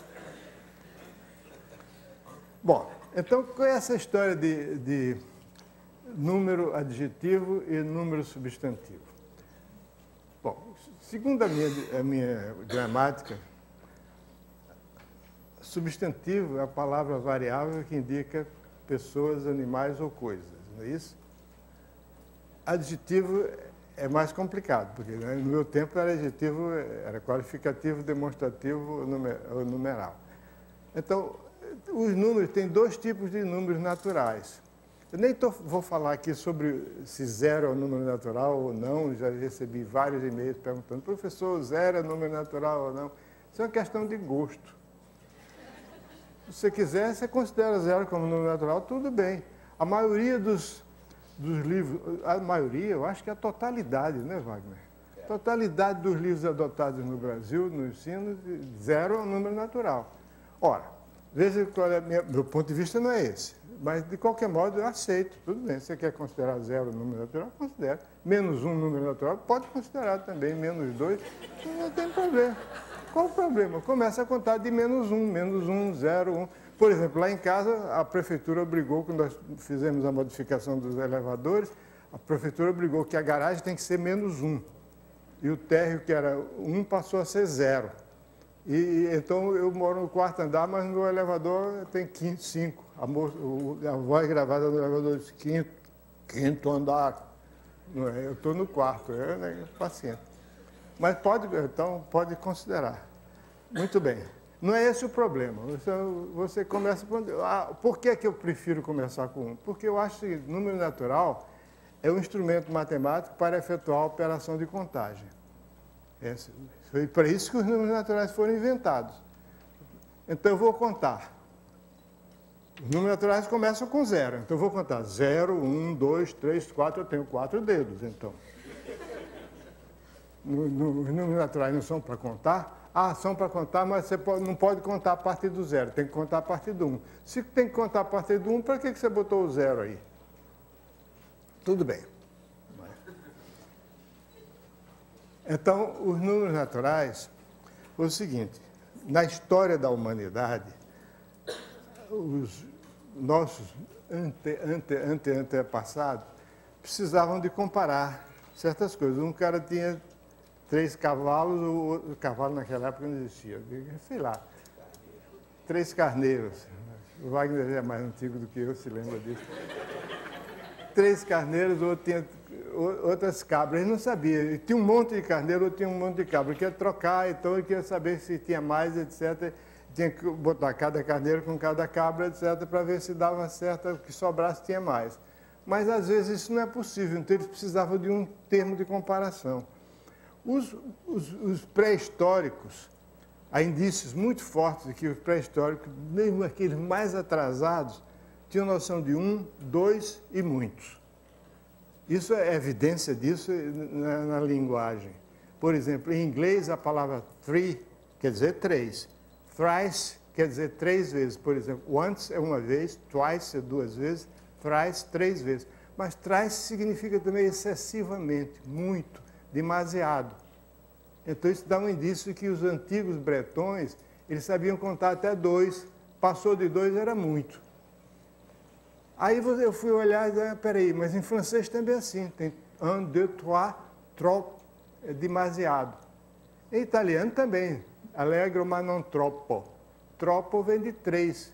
Bom, então, qual é essa história de número adjetivo e número substantivo? Bom, segundo a minha gramática, substantivo é a palavra variável que indica pessoas, animais ou coisas, não é isso? Adjetivo é mais complicado, porque né, no meu tempo era adjetivo, era qualificativo, demonstrativo ou numeral. Então, os números, tem 2 tipos de números naturais. Eu nem vou falar aqui sobre se 0 é um número natural ou não, já recebi vários e-mails perguntando, professor, 0 é número natural ou não? Isso é uma questão de gosto. Se você quiser, você considera 0 como número natural, tudo bem. A maioria dos livros, a maioria, eu acho que é a totalidade, né, Wagner? A totalidade dos livros adotados no Brasil, no ensino, 0 é um número natural. Ora, veja qual é meu ponto de vista não é esse, mas de qualquer modo eu aceito, tudo bem. Se você quer considerar 0 número natural, considera. Menos 1 número natural, pode considerar também, menos 2, não tem problema. Qual o problema? Começa a contar de menos 1, 0, 1. Por exemplo, lá em casa, a prefeitura obrigou, quando nós fizemos a modificação dos elevadores, a prefeitura obrigou que a garagem tem que ser menos 1. E o térreo, que era 1, passou a ser 0. Então, eu moro no 4º andar, mas no elevador tem 5. A voz gravada no elevador diz 5º andar. Eu estou no 4º, paciente. Mas pode considerar. Muito bem. Não é esse o problema. Você começa... por que eu prefiro começar com 1? Porque eu acho que número natural é um instrumento matemático para efetuar a operação de contagem. Foi para isso que os números naturais foram inventados. Então, eu vou contar. Os números naturais começam com 0. Então, eu vou contar 0, 1, 2, 3, 4. Eu tenho 4 dedos, então. Os números naturais não são para contar? Ah, são para contar, mas você não pode contar a partir do 0, tem que contar a partir do 1. Se tem que contar a partir do 1, para que você botou o 0 aí? Tudo bem. Então, os números naturais, foi o seguinte, na história da humanidade, os nossos antepassados precisavam de comparar certas coisas. Um cara tinha 3 cavalos, o cavalo naquela época não existia, sei lá, 3 carneiros. O Wagner é mais antigo do que eu, se lembra disso. 3 carneiros, outro tinha outras cabras, ele não sabia. Ele tinha um monte de carneiro, outro tinha um monte de cabra. Ele queria trocar, então ele queria saber se tinha mais, etc. Tinha que botar cada carneiro com cada cabra, etc., para ver se dava certo, o que sobrasse tinha mais. Mas, às vezes, isso não é possível, então eles precisavam de um termo de comparação. Os pré-históricos, há indícios muito fortes de que os pré-históricos, mesmo aqueles mais atrasados, tinham noção de 1, 2 e muitos. Isso é evidência disso na linguagem. Por exemplo, em inglês, a palavra three quer dizer 3. Thrice quer dizer 3 vezes. Por exemplo, once é 1 vez, twice é 2 vezes, thrice 3 vezes. Mas thrice significa também excessivamente, muito, demasiado. Então, isso dá um indício de que os antigos bretões, eles sabiam contar até 2. Passou de 2 era muito. Aí eu fui olhar e disse, peraí, mas em francês também é assim, tem un, deux, trois, trop, é demasiado. Em italiano também, allegro ma non troppo. Troppo vem de 3.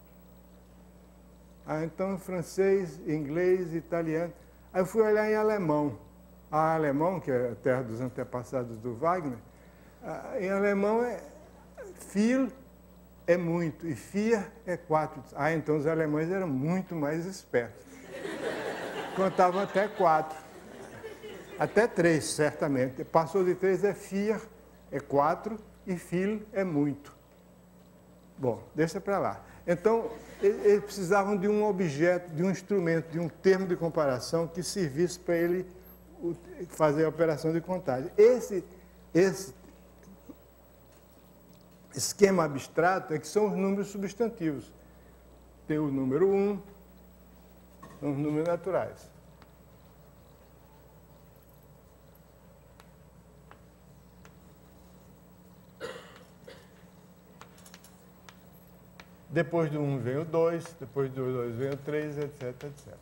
Então, francês, inglês, italiano. Aí eu fui olhar em alemão. A alemão, que é a terra dos antepassados do Wagner, em alemão viel é muito e vier é 4. Então os alemães eram muito mais espertos. Contavam até 4. Até 3, certamente. Passou de 3 é vier, é 4 e viel é muito. Bom, deixa para lá. Então, eles precisavam de um objeto, de um instrumento, de um termo de comparação que servisse para ele fazer a operação de contagem. Esse esquema abstrato é que são os números substantivos. Tem o número 1, são os números naturais. Depois do 1 vem o 2, depois do 2 vem o 3, etc, etc.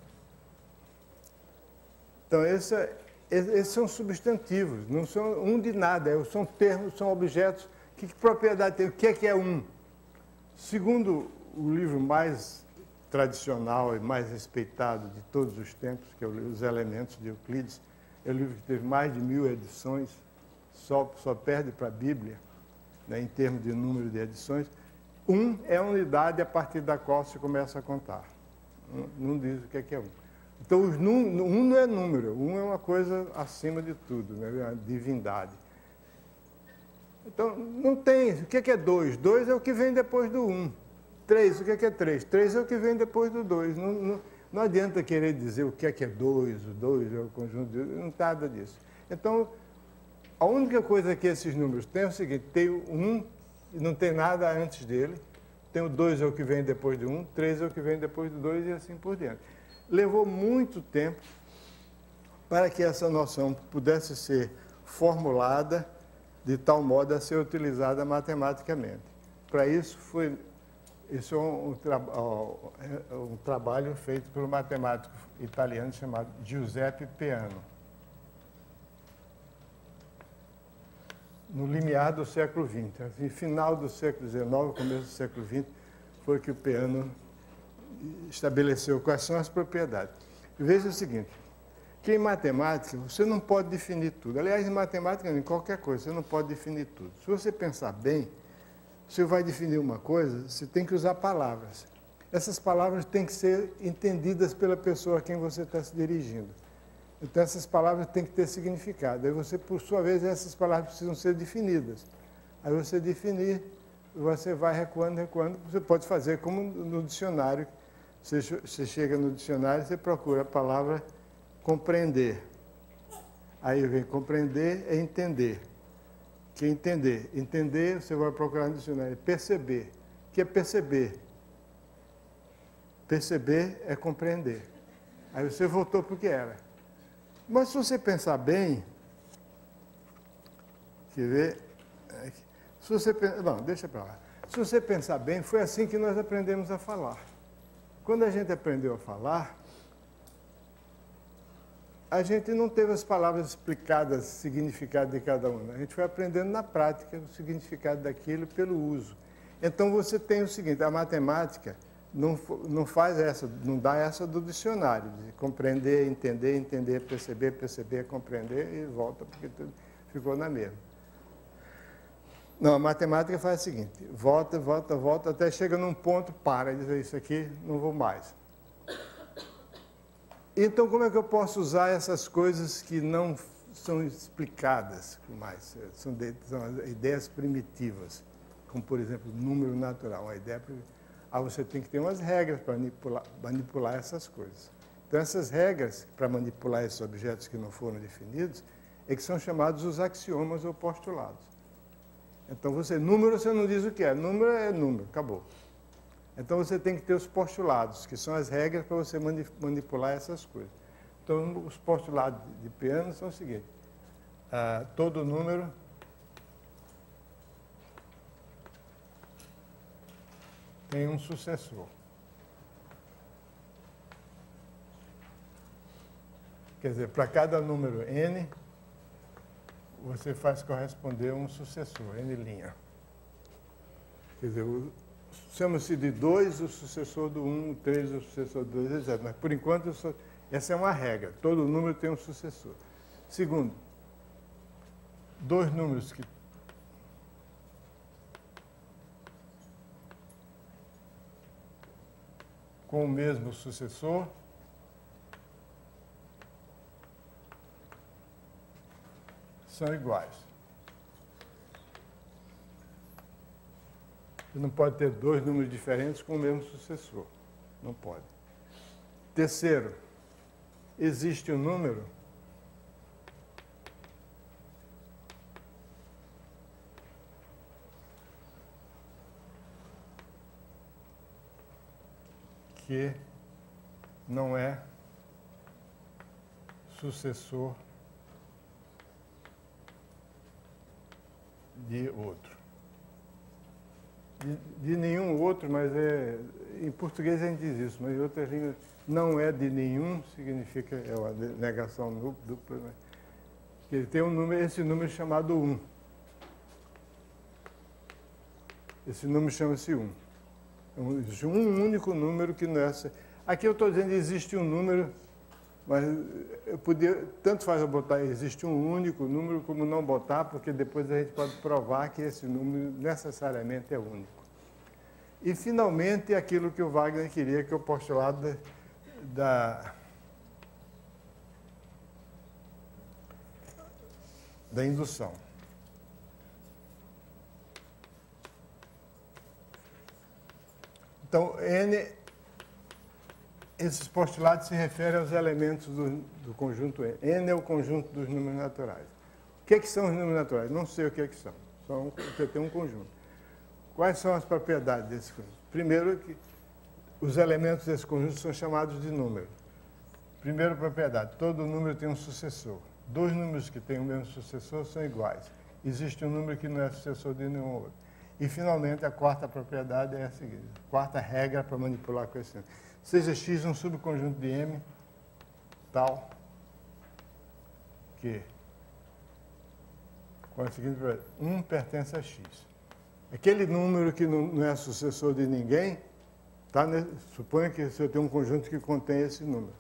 Então, esses são substantivos, não são um de nada, são termos, são objetos. Que propriedade tem? O que é um? Segundo o livro mais tradicional e mais respeitado de todos os tempos, que é Os Elementos de Euclides, é um livro que teve mais de 1000 edições, só perde para a Bíblia, né, em termos de número de edições. Um é a unidade a partir da qual se começa a contar. Não diz o que é um. Então, um não é número, um é uma coisa acima de tudo, né, uma divindade. Então, não tem. O que é 2? 2 é o que vem depois do 1. 3, o que é 3? 3 é o que vem depois do 2. Não adianta querer dizer o que é 2, o 2 é o conjunto de... Não nada disso. Então, a única coisa que esses números têm é o seguinte, tem o 1 e não tem nada antes dele, tem o 2 é o que vem depois do 1, 3 é o que vem depois do 2 e assim por diante. Levou muito tempo para que essa noção pudesse ser formulada de tal modo a ser utilizada matematicamente. Para isso, isso é um trabalho feito por um matemático italiano chamado Giuseppe Peano. No limiar do século XX, assim, final do século XIX, começo do século XX, foi que o Peano estabeleceu quais são as propriedades. Veja o seguinte, que em matemática você não pode definir tudo. Aliás, em matemática, em qualquer coisa, você não pode definir tudo. Se você pensar bem, se você vai definir uma coisa, você tem que usar palavras. Essas palavras têm que ser entendidas pela pessoa a quem você está se dirigindo. Então, essas palavras têm que ter significado. Aí você, por sua vez, essas palavras precisam ser definidas. Aí você definir, você vai recuando. Você pode fazer como no dicionário. Você chega no dicionário, você procura a palavra compreender. Aí vem compreender é entender. Que é entender? Entender, você vai procurar no dicionário. Perceber. O que é perceber? Perceber é compreender. Aí você voltou para o que era. Mas se você pensar bem, quer ver? Se você, não, deixa para lá. Se você pensar bem, foi assim que nós aprendemos a falar. Quando a gente aprendeu a falar, a gente não teve as palavras explicadas, o significado de cada uma. A gente foi aprendendo na prática o significado daquilo pelo uso. Então você tem o seguinte, a matemática não faz essa, não dá essa do dicionário, de compreender, entender, perceber, compreender e volta, porque tudo ficou na mesma. Não, a matemática faz o seguinte, volta, até chega num ponto, para, diz isso aqui, não vou mais. Então, como é que eu posso usar essas coisas que não são explicadas mais? São ideias primitivas, como, por exemplo, número natural, uma ideia primitiva. Aí você tem que ter umas regras para manipular essas coisas. Então, essas regras para manipular esses objetos que não foram definidos é que são chamados os axiomas ou postulados. Então, número você não diz o que é número, acabou. Então, você tem que ter os postulados, que são as regras para você manipular essas coisas. Então, os postulados de Peano são o seguinte. Todo número tem um sucessor. Quer dizer, para cada número n, você faz corresponder um sucessor, n'. Quer dizer, chama-se de 2 o sucessor do 1, 3 o sucessor do 2, etc. Mas, por enquanto, essa é uma regra. Todo número tem um sucessor. Segundo, dois números que com o mesmo sucessor são iguais. Você não pode ter dois números diferentes com o mesmo sucessor. Não pode. Terceiro, existe um número que não é sucessor de outro. De nenhum outro, mas em português a gente diz isso, mas em outras línguas não é de nenhum, significa, é uma negação dupla, né? Ele tem um número, esse número chamado 1. Esse número chama-se 1. Existe um único número que não é... Aqui eu estou dizendo que existe um número, mas eu podia, tanto faz eu botar existe um único número como não botar, porque depois a gente pode provar que esse número necessariamente é único. E, finalmente, aquilo que o Wagner queria, que é o postulado da indução. Então, esses postulados se referem aos elementos do conjunto N. N é o conjunto dos números naturais. O que são os números naturais? Não sei o que são. Você tem um conjunto. Quais são as propriedades desse conjunto? Primeiro, que os elementos desse conjunto são chamados de números. Primeira propriedade, todo número tem um sucessor. Dois números que têm o mesmo sucessor são iguais. Existe um número que não é sucessor de nenhum outro. E, finalmente, a quarta propriedade é a seguinte, a quarta regra para manipular com esse número. Seja x um subconjunto de M, tal, que, com a seguinte propriedade, 1 pertence a x. Aquele número que não é sucessor de ninguém, tá, né? Suponha que você tem um conjunto que contém esse número.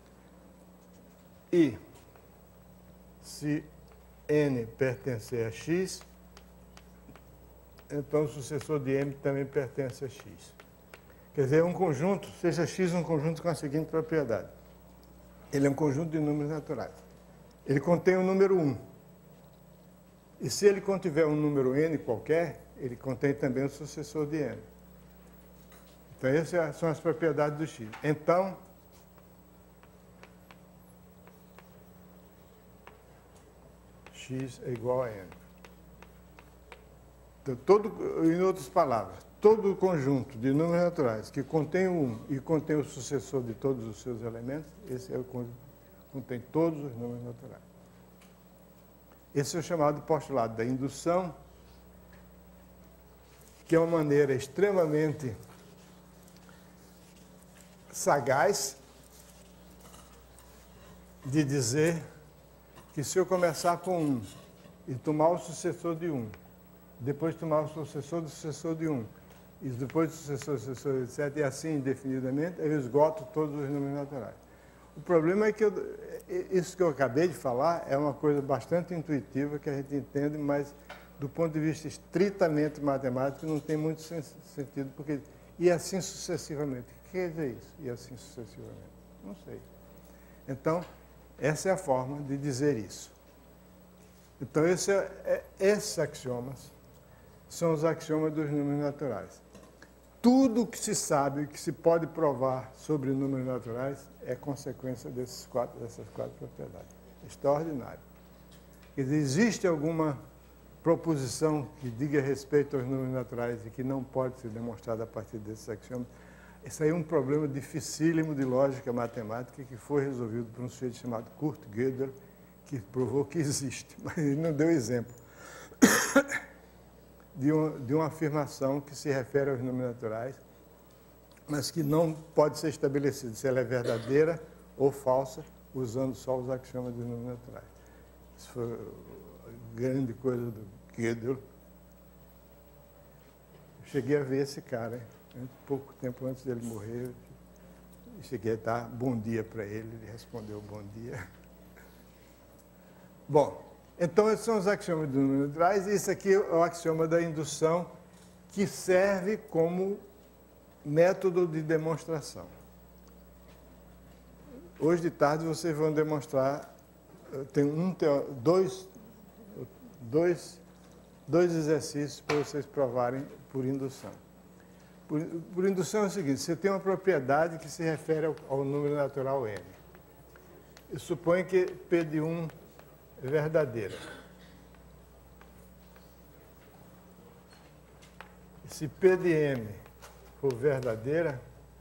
E, se n pertencer a x, então o sucessor de m também pertence a x. Quer dizer, um conjunto, seja x um conjunto com a seguinte propriedade. Ele é um conjunto de números naturais. Ele contém o número 1. E se ele contiver um número n qualquer, ele contém também o sucessor de n. Então, essas são as propriedades do x. Então, x é igual a n. Então, em outras palavras, todo o conjunto de números naturais que contém o 1 e contém o sucessor de todos os seus elementos, esse é o conjunto que contém todos os números naturais. Esse é o chamado postulado da indução, que é uma maneira extremamente sagaz de dizer que se eu começar com 1 e tomar o sucessor de 1, depois tomar o sucessor do sucessor de 1, e depois do sucessor, etc., e assim indefinidamente, eu esgoto todos os números naturais. O problema é que isso que eu acabei de falar é uma coisa bastante intuitiva que a gente entende, mas do ponto de vista estritamente matemático não tem muito sentido, porque e assim sucessivamente. O que quer dizer isso? E assim sucessivamente? Não sei. Então, essa é a forma de dizer isso. Então, esses axiomas são os axiomas dos números naturais. Tudo o que se sabe, o que se pode provar sobre números naturais é consequência dessas quatro propriedades. Extraordinário. Quer dizer, existe alguma proposição que diga respeito aos números naturais e que não pode ser demonstrada a partir desses axiomas? Isso aí é um problema dificílimo de lógica matemática que foi resolvido por um sujeito chamado Kurt Gödel, que provou que existe, mas ele não deu exemplo de uma afirmação que se refere aos números naturais, mas que não pode ser estabelecido se ela é verdadeira ou falsa, usando só os axiomas de números naturais. Isso foi a grande coisa do Gödel. Eu cheguei a ver esse cara, hein? Pouco tempo antes dele morrer, eu cheguei a dar bom dia para ele, ele respondeu bom dia. Bom, então esses são os axiomas de números naturais, e esse aqui é o axioma da indução, que serve como método de demonstração. Hoje de tarde vocês vão demonstrar, tem dois exercícios para vocês provarem por indução. Por indução é o seguinte, você tem uma propriedade que se refere ao número natural n. Eu suponho que P de 1 é verdadeira. Se P de m for verdadeira,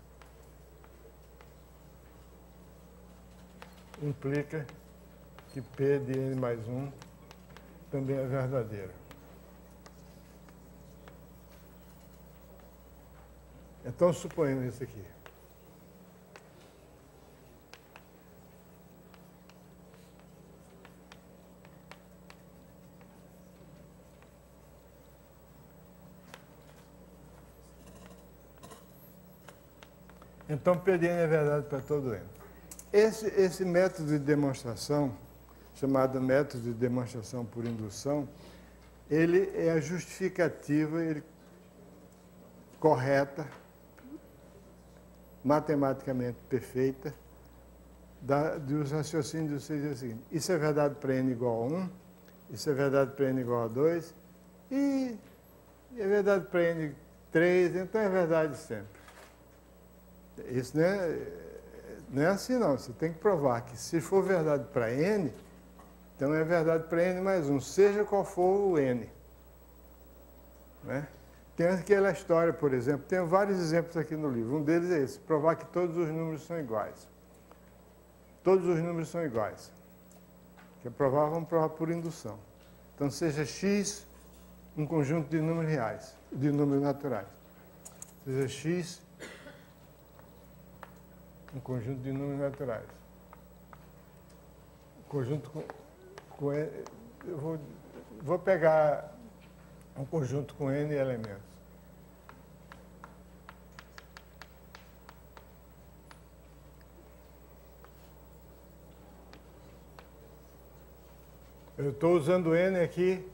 implica que P de n mais 1 também é verdadeira. Então, suponhamos isso aqui. Então, P de n é verdade para todo n. Esse método de demonstração, chamado método de demonstração por indução, ele é a justificativa correta, matematicamente perfeita, dos raciocínios de vocês assim. Isso é verdade para n igual a 1, isso é verdade para n igual a 2, e é verdade para n 3, então é verdade sempre. Isso não é assim, não. Você tem que provar que se for verdade para n, então é verdade para n mais 1, seja qual for o n. Né? Tem aquela história, por exemplo, tem vários exemplos aqui no livro. Um deles é esse, provar que todos os números são iguais. Todos os números são iguais. Quer provar, vamos provar por indução. Então, seja x um conjunto de números reais, de números naturais. Seja x um conjunto de números naturais. Conjunto com n, eu vou pegar um conjunto com n elementos. Eu estou usando n aqui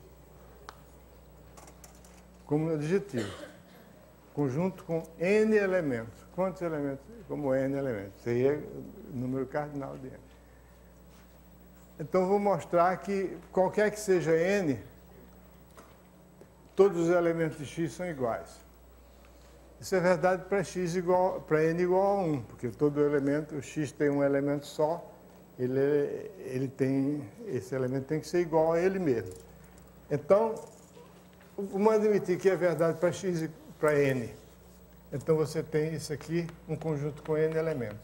como adjetivo. Conjunto com n elementos. Quantos elementos? Como n elementos. Seria o número cardinal de n. Então, vou mostrar que qualquer que seja n, todos os elementos de x são iguais. Isso é verdade para para n igual a 1, porque todo elemento, o x tem um elemento só, esse elemento tem que ser igual a ele mesmo. Então, vamos admitir que é verdade para x e para n. Então, você tem isso aqui, um conjunto com n elementos.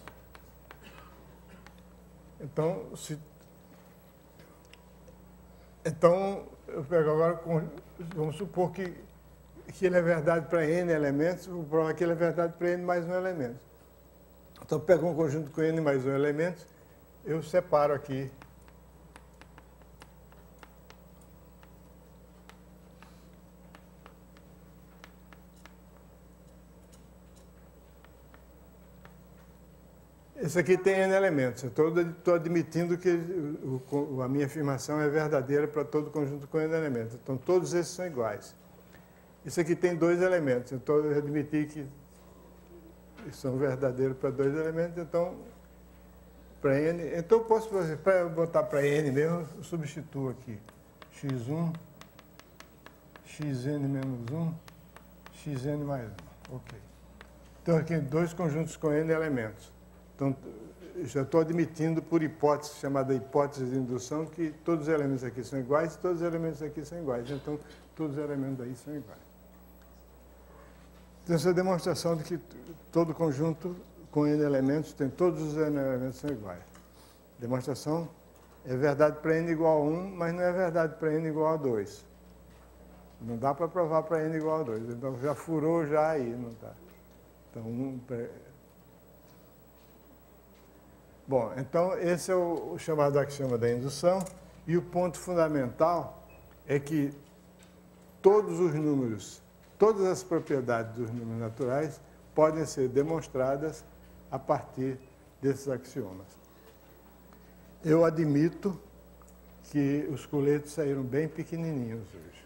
Então, eu pego agora, vamos supor que ele é verdade para n elementos, vou provar que ele é verdade para n mais um elemento. Então, eu pego um conjunto com n mais um elemento, eu separo aqui. Esse aqui tem n elementos. Eu estou admitindo que a minha afirmação é verdadeira para todo conjunto com n elementos. Então, todos esses são iguais. Isso aqui tem 2 elementos. Então, eu admiti que são verdadeiros para 2 elementos. Então, para n... Então, eu posso, para botar para n mesmo, eu substituo aqui. x1, xn menos 1, xn mais 1. Ok. Então, aqui 2 conjuntos com n elementos. Então, já estou admitindo por hipótese, chamada hipótese de indução, que todos os elementos aqui são iguais e todos os elementos aqui são iguais. Então, todos os elementos aí são iguais. Então, essa é a demonstração de que todo conjunto com n elementos tem todos os n elementos são iguais. Demonstração é verdade para n igual a 1, mas não é verdade para n igual a 2. Não dá para provar para n igual a 2. Então, já furou já aí, não dá. Então, Bom, então esse é o chamado axioma da indução, e o ponto fundamental é que todos os números, todas as propriedades dos números naturais podem ser demonstradas a partir desses axiomas. Eu admito que os coletes saíram bem pequenininhos hoje.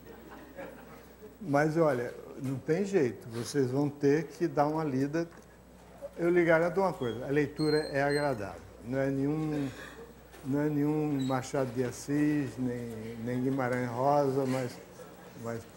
Mas, olha, não tem jeito, vocês vão ter que dar uma lida. Eu lhe garanto uma coisa, a leitura é agradável. Não é nenhum Machado de Assis, nem Guimarães Rosa, mas